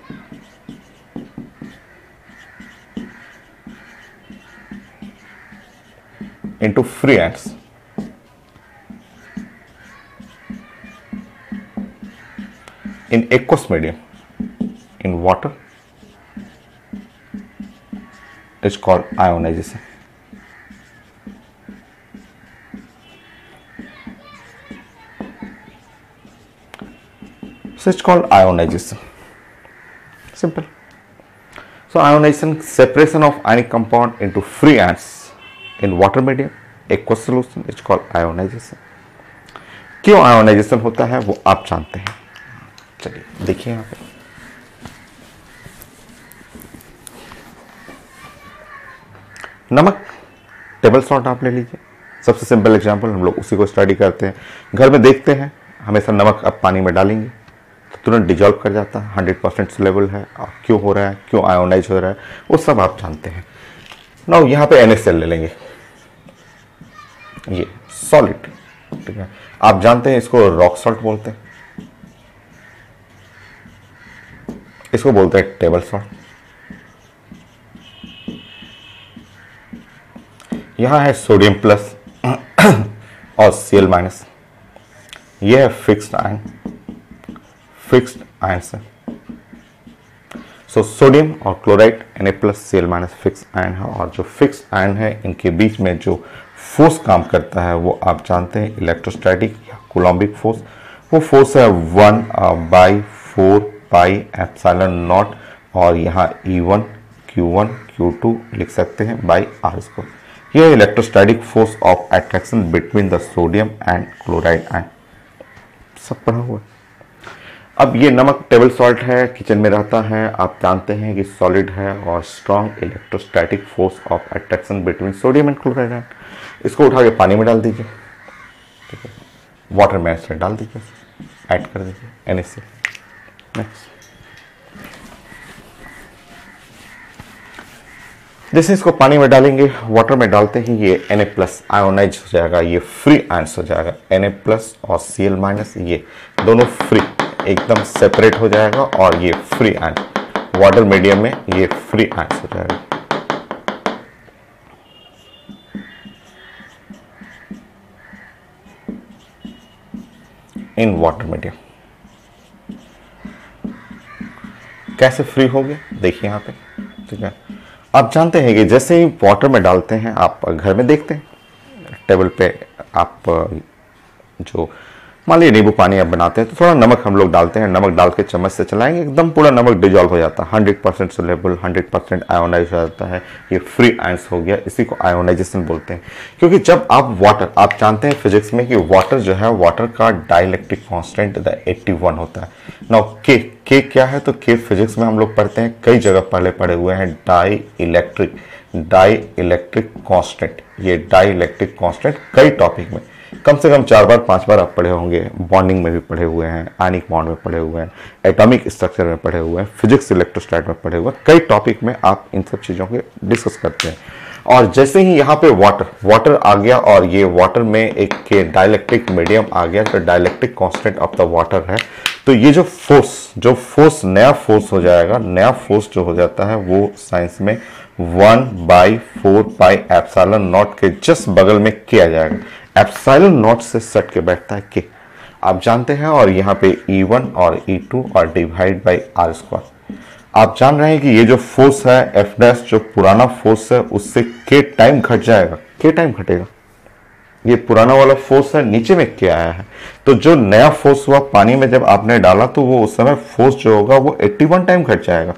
into free ants in aqueous medium in water is called ionization. So it's called ionization. Simple. So ionization, separation of ionic compound into free ants in water medium, aqueous solution, it's called ionization. क्यों ionization होता है वो आप जानते हैं, चलिए देखिए यहाँ पे। नमक, टेबल सॉल्ट आप ले लीजिए, सबसे सिंपल एग्जांपल, हम लोग उसी को स्टडी करते हैं, घर में देखते हैं हमेशा नमक अब पानी में डालेंगे तो तुरंत डिजॉल्व कर जाता है, हंड्रेड परसेंट लेवल है, और क्यों हो रहा है, क्यों आयोनाइज हो रहा है, वो सब आप जानते हैं। नाउ यहाँ पे एन ए सी एल ले लेंगे, ये सॉलिड, ठीक है, आप जानते हैं इसको रॉक सॉल्ट बोलते हैं, इसको बोलते हैं टेबल सॉल्ट। यहां है सोडियम प्लस और सी एल माइनस, यह है फिक्स्ड आयन, फिक्स्ड आयंस है। सो सोडियम और chloride Na plus C L minus fix ion है, और जो फिक्स आयन है इनके बीच में जो फोर्स काम करता है वो आप जानते हैं इलेक्ट्रोस्टैटिक या कूलम्बिक फोर्स। वो फोर्स है one by four pi epsilon naught, और यहाँ E one Q one Q two लिख सकते हैं बाई आर स्क्वायर। यह electrostatic force of attraction between the sodium and chloride ion, सब पढ़ा हुआ है। अब ये नमक टेबल सॉल्ट है, किचन में रहता है, आप जानते हैं कि सॉलिड है और strong electrostatic force of attraction between sodium and chloride ion. इसको उठा के पानी में डाल दीजिए, ठीक है, वाटर में ऐसे डाल दीजिए, ऐड कर दीजिए एन ए सी। नेक्स्ट, जैसे इसको पानी में डालेंगे, वाटर में डालते ही ये Na प्लस आयोनाइज हो जाएगा, ये फ्री आयंस हो जाएगा। Na प्लस और Cl माइनस ये दोनों फ्री एकदम सेपरेट हो जाएगा, और ये फ्री आयन वाटर मीडियम में ये फ्री आयंस हो जाएगा। इन वाटर मीडियम कैसे फ्री हो गया देखिए यहाँ पे, ठीक है। आप जानते हैं कि जैसे ही वाटर में डालते हैं, आप घर में देखते हैं टेबल पे आप जो मान लीजिए नींबू पानी आप बनाते हैं तो थोड़ा नमक हम लोग डालते हैं, नमक डाल के चम्मच से चलाएंगे, एकदम पूरा नमक डिजॉल्व हो जाता है, hundred percent soluble, hundred percent ionize हो जाता है, ये फ्री आयंस हो गया। इसी को आयोनाइजेशन बोलते हैं, क्योंकि जब आप वाटर, आप जानते हैं फिजिक्स में कि वाटर जो है, वाटर का डाइलेक्ट्रिक कांस्टेंट इक्यासी होता है। नाउ के के क्या है, तो के फिजिक्स में हम लोग पढ़ते हैं, कई जगह पहले पढ़े हुए हैं, dielectric dielectric constant. ये डाई इलेक्ट्रिक कांस्टेंट कई टॉपिक में कम से कम चार बार पांच बार आप पढ़े होंगे, बॉन्डिंग में भी पढ़े हुए हैं, आयनिक बॉन्ड में पढ़े हुए हैं, एटॉमिक स्ट्रक्चर में पढ़े हुए हैं, फिजिक्स इलेक्ट्रोस्टैट में पढ़े हुए हैं, कई टॉपिक में आप इन सब चीज़ों के डिस्कस करते हैं। और जैसे ही यहाँ पे वाटर वाटर आ गया, और ये वाटर में एक के डाइलेक्ट्रिक मीडियम आ गया, तो dielectric constant of the water है, तो ये जो फोर्स जो फोर्स नया फोर्स हो जाएगा, नया फोर्स जो हो जाता है वो साइंस में one by four pi epsilon naught के जस्ट बगल में किया जाएगा। एप्सिलॉन नॉट से सट के बैठता है के, आप जानते हैं, और यहाँ पे ई वन और ई टू और डिवाइड बाई आर स्क्वायर। आप जान रहे हैं कि ये जो फोर्स है एफ डैश, जो पुराना फोर्स है उससे के टाइम घट जाएगा, के टाइम घटेगा। ये पुराना वाला फोर्स है, नीचे में क्या आया है, तो जो नया फोर्स हुआ पानी में जब आपने डाला, तो वो उस समय फोर्स जो होगा वो इक्यासी टाइम घट जाएगा।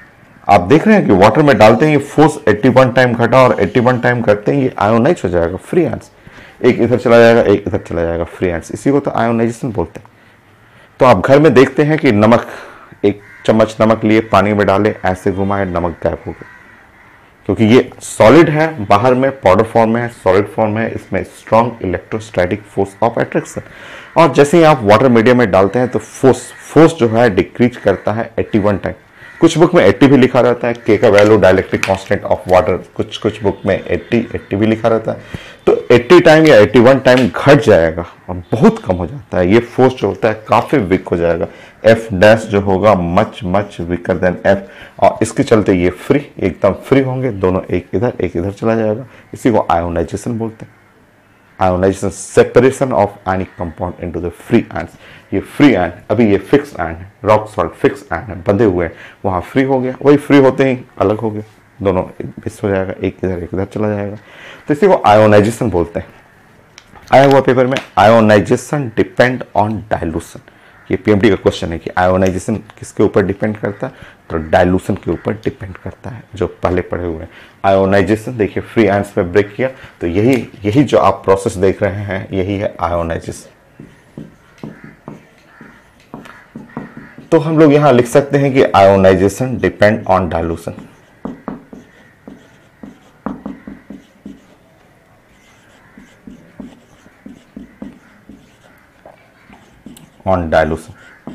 आप देख रहे हैं कि वाटर में डालते हैं ये फोर्स इक्यासी टाइम घटा, और इक्यासी टाइम घटते हैं ये आयोनाइज हो जाएगा, फ्री आयंस, एक इधर चला जाएगा, एक इधर चला जाएगा, फ्री आयंस। इसी को तो आयोनाइजेशन बोलते हैं। तो आप घर में देखते हैं कि नमक, एक चम्मच नमक लिए, पानी में डाले, ऐसे घुमाए, नमक गायब हो गया, क्योंकि ये सॉलिड है, बाहर में पाउडर फॉर्म में है, सॉलिड फॉर्म में है, इसमें strong electrostatic force of attraction. और जैसे ही आप वाटर मीडियम में डालते हैं तो फोर्स फोर्स जो है डिक्रीज करता है इक्यासी टाइम। कुछ बुक में अस्सी भी लिखा रहता है, के का value dielectric constant of water, कुछ कुछ बुक में अस्सी अस्सी भी लिखा रहता है। तो अस्सी टाइम या इक्यासी टाइम घट जाएगा और बहुत कम हो जाता है, ये फोर्स जो होता है काफी वीक हो जाएगा। एफ डैश जो होगा much much weaker than F, और इसके चलते ये फ्री एकदम फ्री होंगे, दोनों एक इधर एक इधर चला जाएगा। इसी को आयोनाइजेशन बोलते हैं। Ionization separation of ionic compound into the free ions. ये फ्री आयन, अभी ये फिक्स आयन है, रॉक सॉल्ट फिक्स आयन है, बंधे हुए हैं, वहां फ्री हो गया, वही फ्री होते ही अलग हो गया, दोनों मिस हो जाएगा, एक इधर एक इधर चला जाएगा। तो इसी को आयोनाइजेशन बोलते हैं। आया हुआ पेपर में, आयोनाइजेशन डिपेंड ऑन डाइल्यूशन। ये पीएमटी का क्वेश्चन है कि आयोनाइजेशन किसके ऊपर डिपेंड करता है, तो डाइल्यूशन के ऊपर डिपेंड करता है, जो पहले पढ़े हुए हैं। आयोनाइजेशन देखिए फ्री आयंस में ब्रेक किया, तो यही यही जो आप प्रोसेस देख रहे हैं यही है आयोनाइजेशन। तो हम लोग यहां लिख सकते हैं कि ionization depend on dilution. On dilution.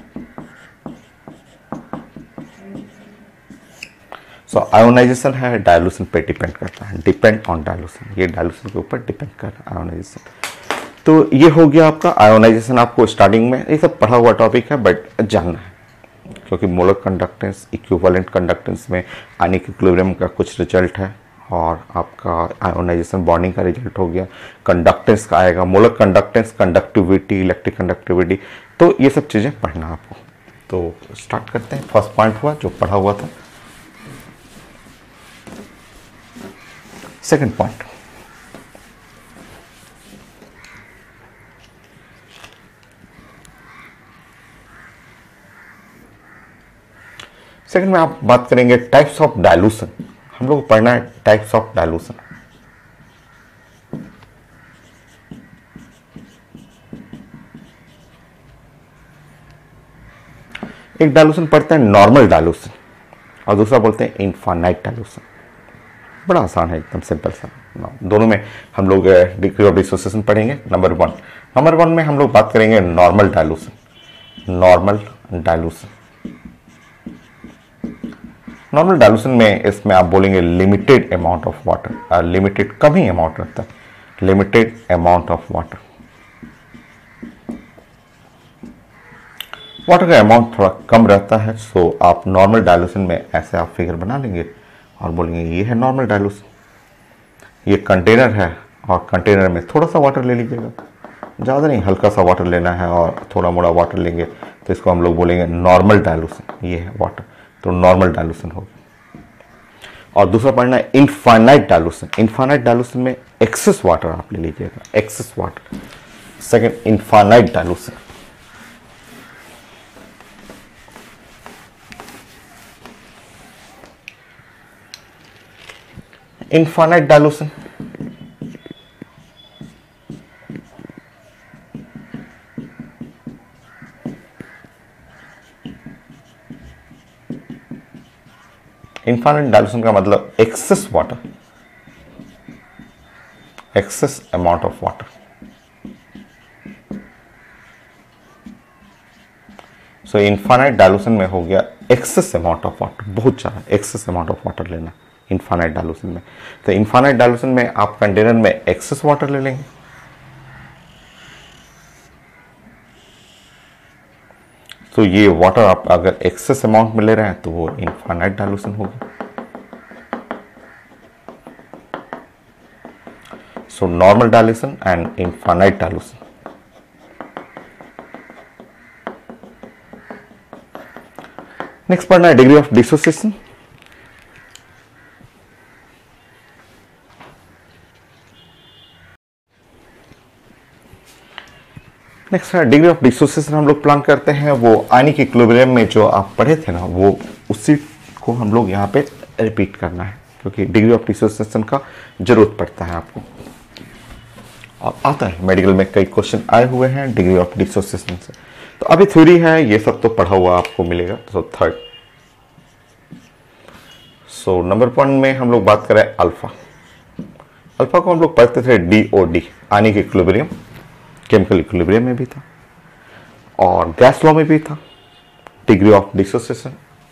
So ionization है, डाइल्यूशन पे डिपेंड करता है, डिपेंड ऑन डाइल्यूशन, ये डाइल्यूशन के ऊपर डिपेंड कर रहा है आयोनाइजेशन। तो ये हो गया आपका आयोनाइजेशन। आपको स्टार्टिंग में ये सब पढ़ा हुआ टॉपिक है, बट जानना है, क्योंकि मोलर कंडक्टेंस, इक्विवेलेंट कंडक्टेंस में आयनिक इक्विलिब्रियम का कुछ रिजल्ट है, और आपका आयोनाइजेशन बॉन्डिंग का रिजल्ट हो गया। कंडक्टेंस का आएगा, molar conductance, conductivity, electric conductivity, तो ये सब चीज़ें पढ़ना आपको। तो स्टार्ट करते हैं। फर्स्ट पॉइंट हुआ जो पढ़ा हुआ था। सेकंड पॉइंट, सेकंड में आप बात करेंगे टाइप्स ऑफ डाइल्यूशन। हम लोग को पढ़ना है टाइप्स ऑफ डाइल्यूशन। एक डाइल्यूशन पढ़ते हैं नॉर्मल डाइल्यूशन और दूसरा बोलते हैं इनफाइनाइट डाइल्यूशन। बड़ा आसान है, एकदम सिंपल सा। दोनों में हम लोग डिग्री ऑफ डिसोसिएशन पढ़ेंगे। नंबर वन नंबर वन में हम लोग बात करेंगे normal dilution. Normal dilution normal dilution में इसमें आप बोलेंगे limited amount of water. Limited कम ही अमाउंट रहता है, limited amount of water. Water का अमाउंट थोड़ा कम रहता है, सो आप नॉर्मल डाइल्यूशन में ऐसे आप फिगर बना लेंगे और बोलेंगे ये है नॉर्मल डाइल्यूशन। ये कंटेनर है और कंटेनर में थोड़ा सा वाटर ले लीजिएगा, ज़्यादा नहीं, हल्का सा वाटर लेना है और थोड़ा मोड़ा वाटर लेंगे तो इसको हम लोग बोलेंगे नॉर्मल डाइल्यूशन। ये है वाटर, तो नॉर्मल डाइल्यूशन होगा। और दूसरा पढ़ना है इनफाइनाइट डाइल्यूशन। इनफाइनाइट डाइल्यूशन में एक्सेस वाटर आप ले लीजिएगा, excess water. Second infinite dilution. Infinite dilution infinite dilution का मतलब excess water, excess amount of water. So infinite dilution में हो गया एक्सेस अमाउंट ऑफ वाटर, बहुत ज्यादा एक्सेस अमाउंट ऑफ वाटर लेना इनफाइनाइट डाइल्यूशन में। तो इनफाइनाइट डाइल्यूशन में आप कंटेनर में एक्सेस वाटर ले लेंगे, तो ये वाटर आप अगर एक्सेस अमाउंट में ले रहे हैं तो वो इनफाइनाइट डाइल्यूशन होगी। So normal dilution and infinite dilution. Next पढ़ना है डिग्री ऑफ डिसोसिएशन। नेक्स्ट है डिग्री ऑफ डिसोसिएशन। हम लोग प्लान करते हैं वो आयनिक इक्विलिब्रियम में जो आप पढ़े थे ना, वो उसी को हम लोग यहाँ पे रिपीट करना है, क्योंकि डिग्री ऑफ डिसोसिएशन का जरूरत पड़ता है आपको और आता है मेडिकल में कई क्वेश्चन आए हुए हैं डिग्री ऑफ डिसोसिएशन से। तो अभी थ्योरी है, ये सब तो पढ़ा हुआ आपको मिलेगा। तो थर्ड, सो नंबर वन में हम लोग बात करें अल्फा। अल्फा को हम लोग पढ़ते थे D O D, ionic equilibrium, chemical equilibrium में भी था और गैस लॉ में भी था। Degree of dissociation,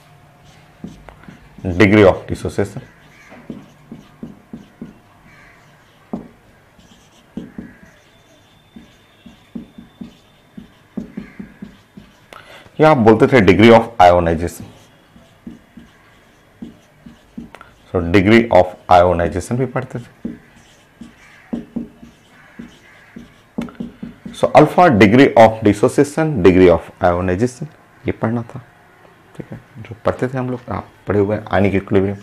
degree of dissociation. या आप बोलते थे degree of ionization. So degree of ionization भी पढ़ते थे। So alpha degree of dissociation, degree of ionization, ये पढ़ना था। ठीक है, जो पढ़ते थे हम लोग, आप पढ़े हुए हैं आयनिक इक्विलिब्रियम।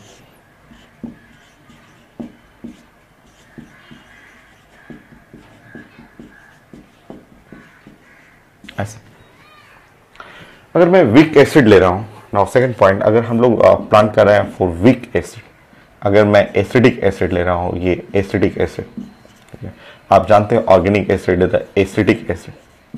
ऐसे अगर मैं वीक एसिड ले रहा हूं, नाउ सेकंड पॉइंट, अगर हम लोग प्लान कर रहे हैं फॉर वीक एसिड, अगर मैं एसिडिक एसिड ले रहा हूं, ये एसिडिक एसिड, ठीक है, आप जानते हैं ऑर्गेनिक एसिड है एसिडिक एसिड।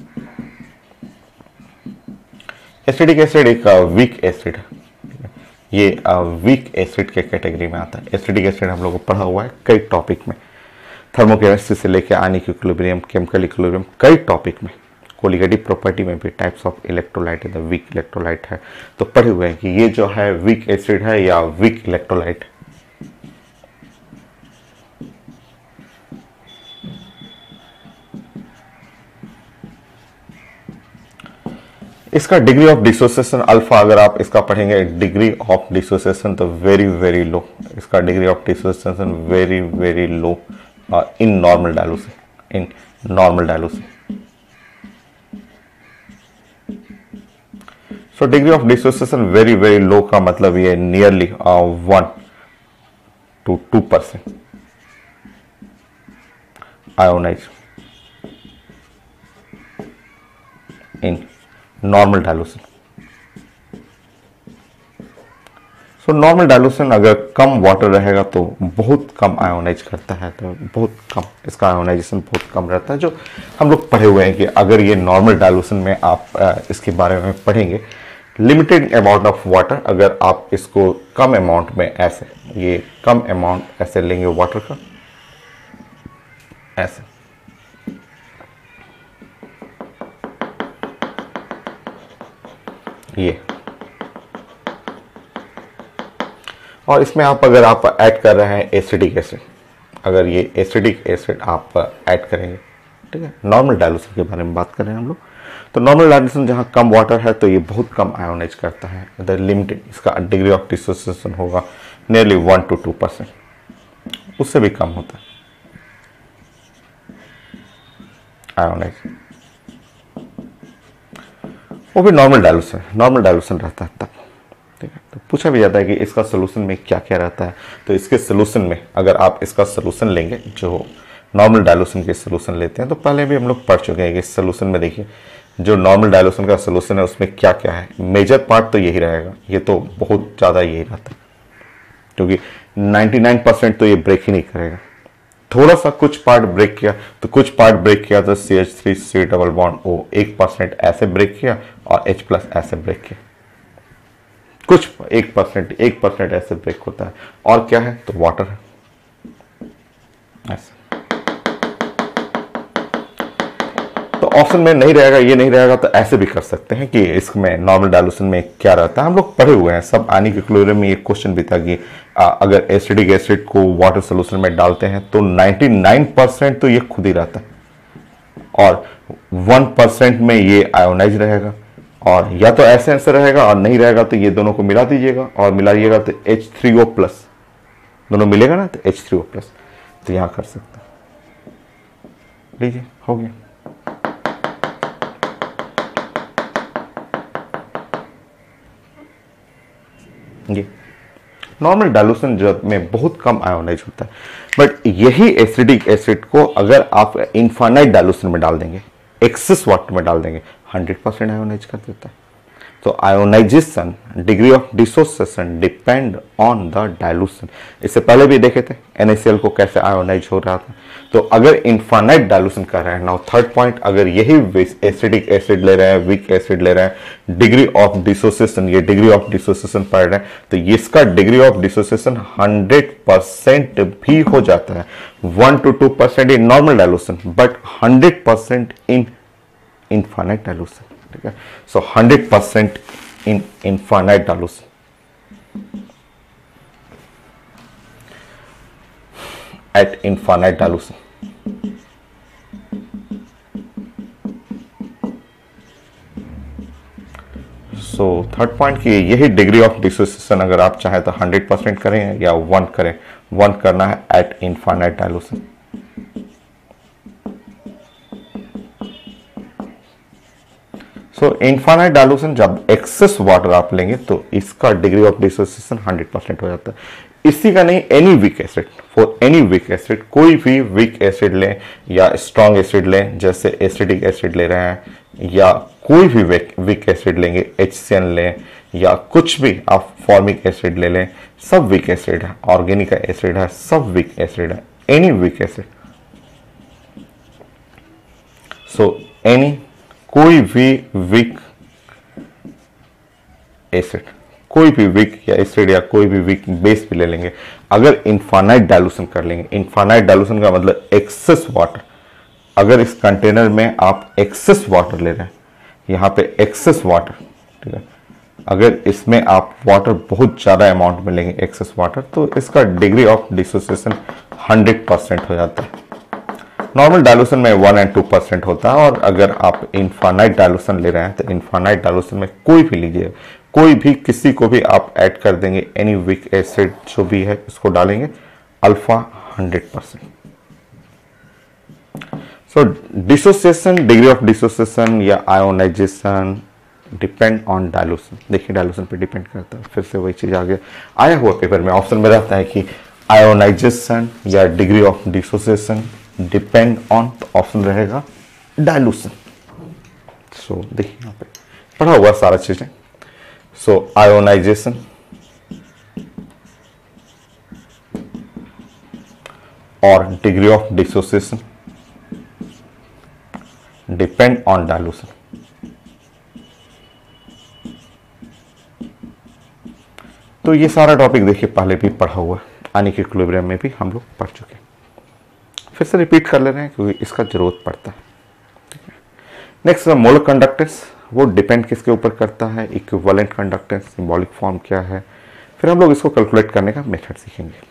एसिडिक एसिड एक वीक एसिड है, ये वीक एसिड के कैटेगरी में आता है। एसिडिक एसिड हम लोग को पढ़ा हुआ है कई टॉपिक में, थर्मोकेमिस्ट्री से लेकर आयनिक इक्विलिब्रियम, केमिकल इक्विलिब्रियम, कई टॉपिक में। कोलिगेटिव प्रॉपर्टी में भी टाइप्स ऑफ इलेक्ट्रोलाइट है, वीक इलेक्ट्रोलाइट है, तो पढ़े हुए हैं कि ये जो है वीक एसिड है या वीक इलेक्ट्रोलाइट। इसका डिग्री ऑफ डिसोसिएशन अल्फा, अगर आप इसका पढ़ेंगे डिग्री ऑफ डिसोसिएशन तो वेरी वेरी लो, इसका degree of dissociation very very low in normal dilution, in normal dilution. So degree of dissociation very very low का मतलब ये nearly one to two percent ionize in normal dilution. So normal dilution अगर कम water रहेगा तो बहुत कम ionize करता है, तो बहुत कम इसका आयोनाइजेशन बहुत कम रहता है, जो हम लोग पढ़े हुए हैं कि अगर ये नॉर्मल डायलूशन में आप इसके बारे में पढ़ेंगे, लिमिटेड अमाउंट ऑफ वाटर, अगर आप इसको कम अमाउंट में ऐसे ये कम अमाउंट ऐसे लेंगे वाटर का ऐसे, ये और इसमें आप अगर आप ऐड कर रहे हैं एसिडिक एसिड, अगर ये एसिडिक एसिड आप ऐड करेंगे, ठीक है, नॉर्मल डायलूशन के बारे में बात कर रहे हैं हम लोग, तो नॉर्मल डायलूशन जहाँ कम वाटर है तो ये बहुत कम आयोनाइज करता है, द लिमिटेड, इसका डिग्री ऑफ डिसोसिएशन होगा nearly one to two percent, उससे भी कम होता है आयोनाइज, वो भी नॉर्मल डायलूशन नॉर्मल डायलूशन रहता है तब, ठीक है। तो पूछा भी जाता है कि इसका सोल्यूशन में क्या क्या रहता है, तो इसके सोल्यूशन में अगर आप इसका सोल्यूशन लेंगे, जो नॉर्मल डायलूशन के सोल्यूशन लेते हैं, तो पहले भी हम लोग पढ़ चुके हैं कि इस सोल्यूशन में देखिए जो नॉर्मल डायलूशन का सोल्यूशन है उसमें क्या क्या है, मेजर पार्ट तो यही रहेगा, ये तो बहुत ज़्यादा यही रहता है, क्योंकि निन्यानवे परसेंट तो ये ब्रेक ही नहीं करेगा, थोड़ा सा कुछ पार्ट ब्रेक किया तो कुछ पार्ट ब्रेक किया तो C H three C double bond O एक परसेंट ऐसे ब्रेक किया और H प्लस ऐसे ब्रेक किया, कुछ एक परसेंट एक परसेंट ऐसे ब्रेक होता है, और क्या है तो वाटर है ऐसे। तो ऑप्शन में नहीं रहेगा, ये नहीं रहेगा, तो ऐसे भी कर सकते हैं कि इसमें नॉर्मल डायलूशन में क्या रहता है, हम लोग पढ़े हुए हैं सब, आने के क्लोरियम में एक क्वेश्चन भी था कि आ, अगर एसिडिक एसिड को वाटर सोल्यूशन में डालते हैं तो निन्यानवे परसेंट तो ये खुद ही रहता है और वन परसेंट में ये आयोनाइज रहेगा, और या तो ऐसे ऐसे रहेगा और नहीं रहेगा तो ये दोनों को मिला दीजिएगा और मिलाइएगा तो एच थ्री ओ प्लस दोनों मिलेगा ना, तो एच थ्री ओ प्लस, तो यहां कर सकते हैं, लीजिए हो गया। ये नॉर्मल डायलूशन जो में बहुत कम आयोनाइज होता है, बट यही एसिडिक एसिड को अगर आप इनफाइनाइट डायलूशन में डाल देंगे, एक्सेस वाटर में डाल देंगे, हंड्रेड परसेंट आयोनाइज कर देता है। तो ionization degree of dissociation depend on the dilution, इससे पहले भी देखे थे एन ए सी एल को कैसे आयोनाइज हो रहा था। तो अगर इनफाइनाइट डायलूशन कर रहे हैं, नाउ थर्ड पॉइंट, अगर यही एसिडिक एसिड ले रहे हैं, वीक एसिड ले रहे हैं, डिग्री ऑफ डिसोसिएशन, ये डिग्री ऑफ डिसोसिएशन पढ़ रहे हैं, तो इसका degree of dissociation hundred percent भी हो जाता है, one to two percent in normal dilution, but hundred percent in infinite dilution, ठीक है। So hundred percent in infinite dilution. At infinite dilution, so third point की यही डिग्री ऑफ डिसोसिएशन अगर आप चाहें तो हंड्रेड परसेंट करें या वन करें, वन करना है at infinite dilution. So infinite dilution जब एक्सेस वाटर आप लेंगे तो इसका degree of dissociation hundred percent हो जाता है। इसी का नहीं, any weak acid, for any weak acid, कोई भी वीक एसिड लें या स्ट्रॉन्ग एसिड लें, जैसे एसिडिक एसिड ले रहे हैं या कोई भी वीक एसिड लेंगे, एच सी एन लें या कुछ भी आप फॉर्मिक एसिड ले लें, सब वीक एसिड है, ऑर्गेनिक एसिड है, सब वीक एसिड है, any weak acid. So any कोई भी वीक एसिड, कोई भी वीक या एसिड या कोई भी वीक बेस भी ले लेंगे, अगर इनफाइनाइट डायलूशन कर लेंगे, इनफाइनाइट डायलूशन का मतलब एक्सेस वाटर, अगर इस कंटेनर में आप एक्सेस वाटर ले रहे हैं, यहाँ पे एक्सेस वाटर, ठीक है, अगर इसमें आप वाटर बहुत ज़्यादा अमाउंट में लेंगे एक्सेस वाटर, तो इसका degree of dissociation hundred percent हो जाता है। नॉर्मल डायलूशन में वन एंड टू परसेंट होता है, और अगर आप इनफाइनाइट डायलूशन ले रहे हैं तो इनफाइनाइट डायलूशन में कोई भी लीजिए, कोई भी किसी को भी आप ऐड कर देंगे, एनी वीक एसिड जो भी है इसको डालेंगे, alpha hundred percent. So dissociation, degree of dissociation या आयोनाइजेशन डिपेंड ऑन डायलूशन, देखिए डायलूशन पे डिपेंड करता है, फिर से वही चीज़ आगे आया हुआ पेपर में ऑप्शन में रहता है कि आयोनाइजेशन या degree of dissociation depend on, तो ऑप्शन रहेगा डायलूशन। सो देखिए यहाँ पे पढ़ा हुआ सारा चीज़ें। सो आयोनाइजेशन और degree of dissociation depend on dilution. तो ये सारा टॉपिक देखिए पहले भी पढ़ा हुआ है, आनिक इक्विलिब्रियम में भी हम लोग पढ़ चुके हैं, फिर से रिपीट कर ले रहे हैं क्योंकि इसका जरूरत पड़ता है। नेक्स्ट मोलर कंडक्टेंस, वो डिपेंड किसके ऊपर करता है, इक्विवेलेंट कंडक्टेंस, सिंबॉलिक फॉर्म क्या है, फिर हम लोग इसको कैलकुलेट करने का मेथड सीखेंगे।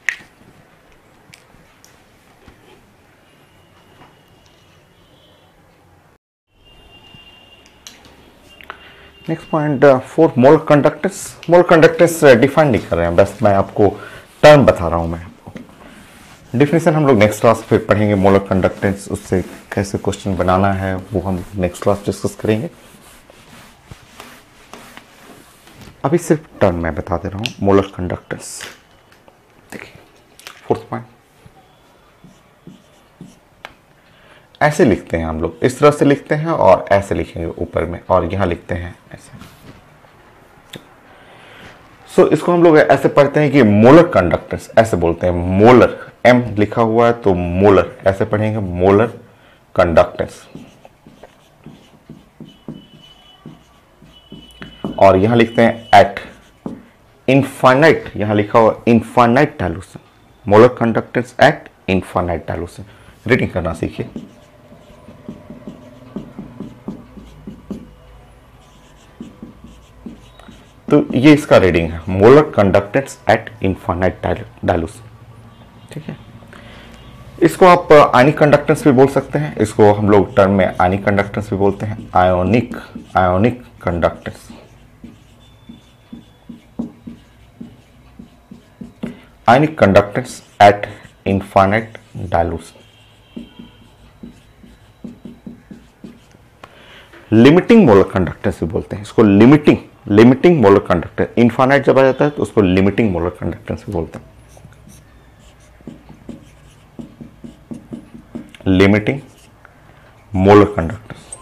Next point four molar conductance. Molar conductance define नहीं कर रहे हैं, बस मैं आपको टर्म बता रहा हूं। मैं आपको डिफिनेशन हम लोग नेक्स्ट क्लास पे पढ़ेंगे, मोलर कंडक्टेंस उससे कैसे क्वेश्चन बनाना है वो हम नेक्स्ट क्लास डिस्कस करेंगे। अभी सिर्फ टर्म मैं बता दे रहा हूं, मोलर कंडक्टेंस। देखिए फोर्थ पॉइंट ऐसे लिखते हैं हम लोग, इस तरह से लिखते हैं और ऐसे लिखेंगे ऊपर में, और यहां लिखते हैं ऐसे। सो so, इसको हम लोग ऐसे पढ़ते हैं कि मोलर कंडक्टेंस ऐसे बोलते हैं, मोलर एम लिखा हुआ है तो मोलर ऐसे पढ़ेंगे, मोलर कंडक्टेंस। और यहां लिखते हैं एट इनफाइनाइट, यहां लिखा हुआ infinite dilution, molar conductance at infinite dilution. Reading करना सीखिए। तो ये इसका रीडिंग है, molar conductance at infinite dilution. ठीक है, इसको आप आयनिक कंडक्टेंस भी बोल सकते हैं, इसको हम लोग टर्म में आयनिक कंडक्टेंस भी बोलते हैं, ionic ionic conductance. Ionic conductance at infinite dilution. Limiting molar conductance भी बोलते हैं इसको, limiting limiting molar conductance. Infinite जब आ जाता है तो उसको लिमिटिंग मोलर कंडक्टेंस भी बोलते हैं, लिमिटिंग मोलर कंडक्टेंस।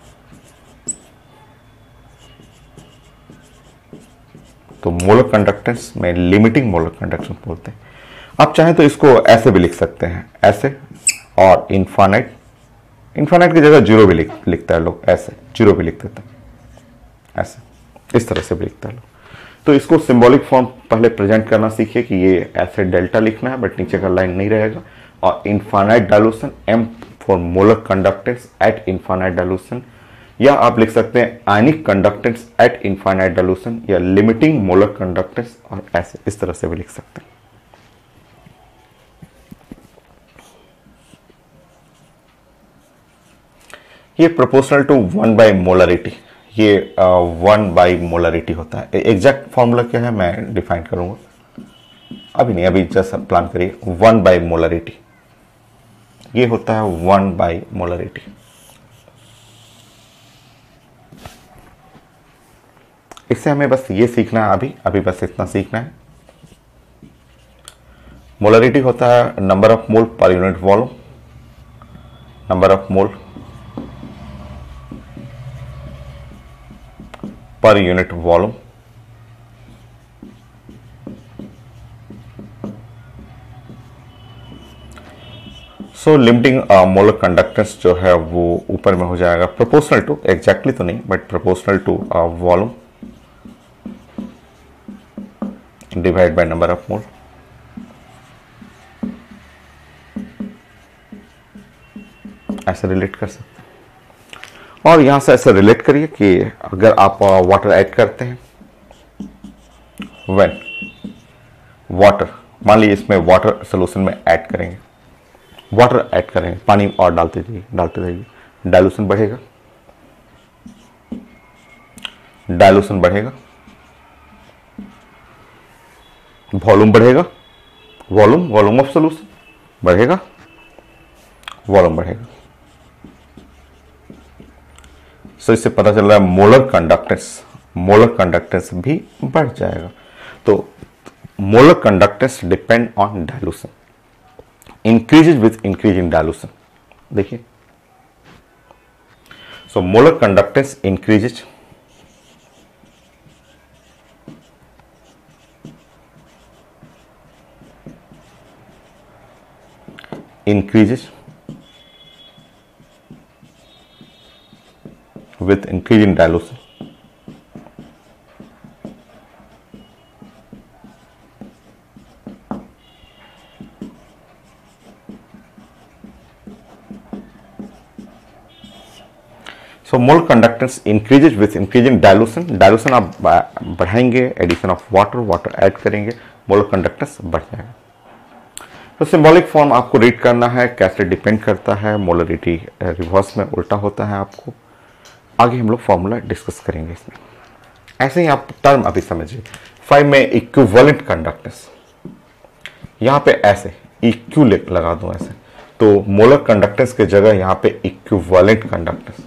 तो मोलर कंडक्टेंस में लिमिटिंग मोलर कंडक्टेंस बोलते हैं। आप चाहें तो इसको ऐसे भी लिख सकते हैं, ऐसे, और इनफाइनाइट, इनफाइनाइट की जगह जीरो भी लिख लिखता है लोग, ऐसे जीरो भी लिख देते हैं, ऐसे इस तरह से भी लिखता है लोग। तो इसको सिंबॉलिक फॉर्म पहले प्रेजेंट करना सीखिए कि ये ऐसे डेल्टा लिखना है बट नीचे का लाइन नहीं रहेगा, और infinite dilution M for molar conductance at infinite dilution, या आप लिख सकते हैं ionic conductance at infinite dilution, या लिमिटिंग मोलर कंडक्टेंस, और ऐसे इस तरह से भी लिख सकते हैं। ये proportional to one by molarity, ये वन बाई मोलरिटी होता है। एग्जैक्ट फॉर्मूला क्या है मैं डिफाइन करूंगा, अभी नहीं, अभी जस्ट प्लान करिए। वन बाई मोलरिटी ये होता है वन बाई मोलरिटी। इससे हमें बस ये सीखना है, अभी अभी बस इतना सीखना है। मोलरिटी होता है number of mole per unit volume, number of mole per unit volume. So limiting molar conductance जो है वो ऊपर में हो जाएगा प्रोपोर्शनल टू, एग्जैक्टली तो नहीं but proportional to volume divide by number of mole. ऐसे रिलेट कर सकते हैं, और यहां से ऐसे रिलेट करिए कि अगर आप वाटर ऐड करते हैं, व्हेन वाटर, मान लीजिए इसमें वाटर सोल्यूशन में ऐड करेंगे, वाटर ऐड करेंगे, पानी और डालते जाइए डालते जाइए, डाइल्यूशन बढ़ेगा, डाइल्यूशन बढ़ेगा, वॉल्यूम बढ़ेगा, वॉल्यूम वॉल्यूम ऑफ सोल्यूशन बढ़ेगा, वॉल्यूम बढ़ेगा। सो इससे पता चल रहा है मोलर कंडक्टेंस मोलर कंडक्टेंस भी बढ़ जाएगा। तो molar conductance depend on dilution, increases with increase in dilution. देखिए, so molar conductance increases increases with increase in dilution. So mole conductance increases with increase in dilution. Dilution आप बढ़ाएंगे, addition of water water add करेंगे, molar conductance बढ़ जाएगा। तो symbolic form आपको read करना है, कैसे डिपेंड करता है, मोलरिटी रिवर्स में उल्टा होता है। आपको आगे हम लोग फॉर्मूला डिस्कस करेंगे इसमें। ऐसे ही आप टर्म अभी समझिए, फाइव में इक्विवेलेंट कंडक्टेंस, यहाँ पे ऐसे इक्यू लगा दूं ऐसे, तो मोलर कंडक्टेंस की जगह यहाँ पे equivalent conductance,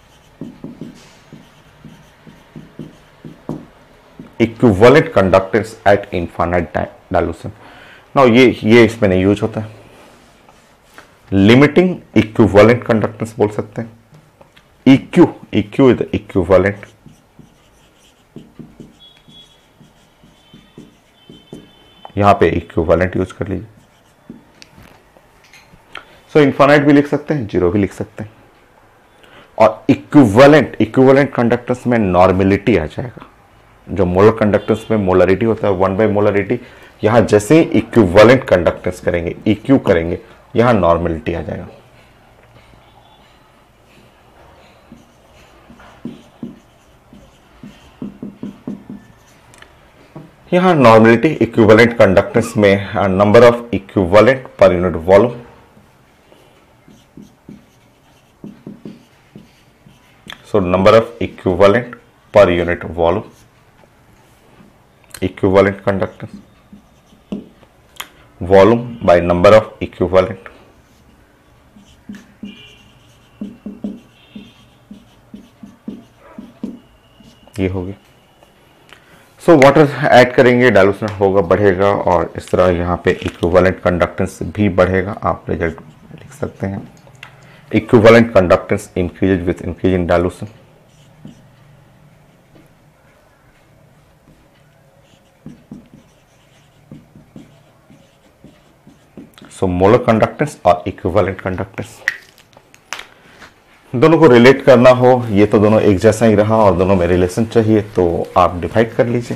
equivalent conductance at infinite dilution. Now ये ये इसमें नहीं यूज होता है। लिमिटिंग इक्विवेलेंट कंडक्टेंस बोल सकते हैं। इक्यू इक्यू इज इक्विवेलेंट, यहां पे इक्विवेलेंट यूज कर लीजिए। सो इनफाइनाइट भी लिख सकते हैं, जीरो भी लिख सकते हैं। और इक्विवेलेंट इक्विवेलेंट कंडक्टेंस में नॉर्मेलिटी आ जाएगा। जो मोलर कंडक्टेंस में मोलरिटी होता है वन बाय मोलरिटी, यहां जैसे ही इक्विवेलेंट कंडक्टेंस करेंगे, इक्यू करेंगे, यहां नॉर्मेलिटी आ जाएगा। यहां नॉर्मेलिटी इक्विवेलेंट कंडक्टेंस में number of equivalent per unit volume, so number of equivalent per unit volume, equivalent conductance, volume by number of equivalent, ये हो गया। सो वाटर ऐड करेंगे, डाइल्यूशन होगा, बढ़ेगा, और इस तरह यहाँ पे इक्विवेलेंट कंडक्टेंस भी बढ़ेगा। आप रिजल्ट लिख सकते हैं, equivalent conductance increases with increase in dilution. So molar conductance और इक्विवेलेंट कंडक्टेंस दोनों को रिलेट करना हो, ये तो दोनों एक जैसा ही रहा और दोनों में रिलेशन चाहिए, तो आप डिवाइड कर लीजिए।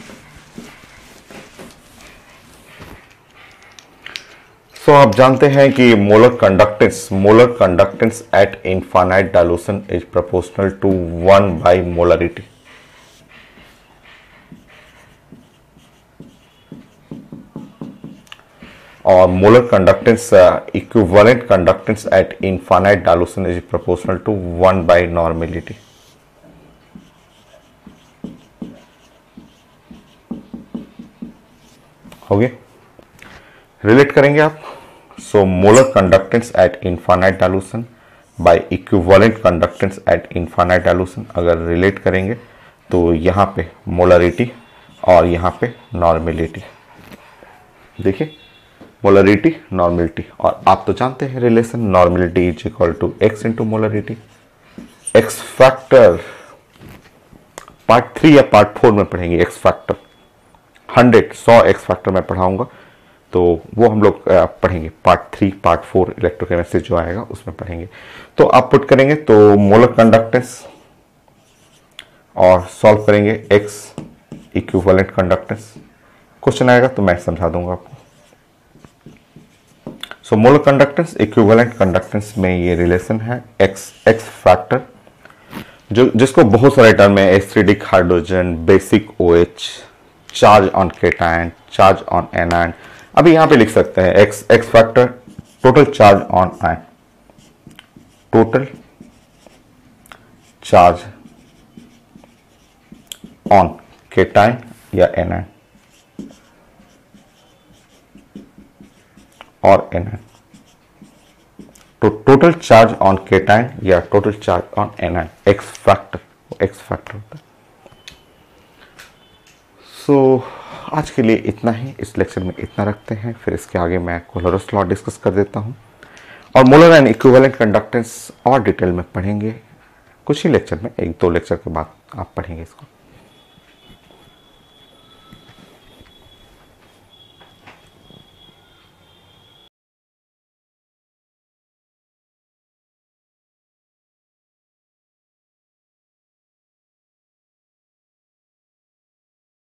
सो so, आप जानते हैं कि molar conductance molar conductance at infinite dilution is proportional to one by molarity. और molar conductance equivalent conductance at infinite dilution is proportional to one by normality. हो गया, रिलेट करेंगे आप। So molar conductance at infinite dilution by equivalent conductance at infinite dilution, अगर relate करेंगे तो यहाँ पे मोलरिटी और यहाँ पे नॉर्मेलिटी। देखिए, मोलरिटी नॉर्मेलिटी, और आप तो जानते हैं relation, normality is equal to x into molarity. X factor part three या पार्ट फोर में पढ़ेंगे, एक्स फैक्टर हंड्रेड सौ एक्स फैक्टर में पढ़ाऊंगा, तो वो हम लोग पढ़ेंगे part three part four electrochemistry जो आएगा उसमें पढ़ेंगे। तो आप पुट करेंगे तो मोलर कंडक्टेंस और सॉल्व करेंगे एक्स इक्विवेलेंट कंडक्टेंस। क्वेश्चन आएगा तो मैं समझा दूंगा आपको। So molar conductance equivalent conductance में ये रिलेशन है, एक्स एक्स फैक्टर, जो जिसको बहुत सारे टर्म है, acidic hydrogen, basic OH, charge on cation, charge on anion. अभी यहां पे लिख सकते हैं x x factor, total charge on ion, total charge on cation या एनायन और एनायन, तो टोटल चार्ज ऑन केटायन या total charge on anion, x factor x factor होता है। सो so, आज के लिए इतना ही, इस लेक्चर में इतना रखते हैं, फिर इसके आगे मैं कोलोरस लॉ डिस्कस कर देता हूँ और मोलर एंड इक्विवेलेंट कंडक्टेंस और डिटेल में पढ़ेंगे कुछ ही लेक्चर में, एक दो लेक्चर के बाद आप पढ़ेंगे इसको।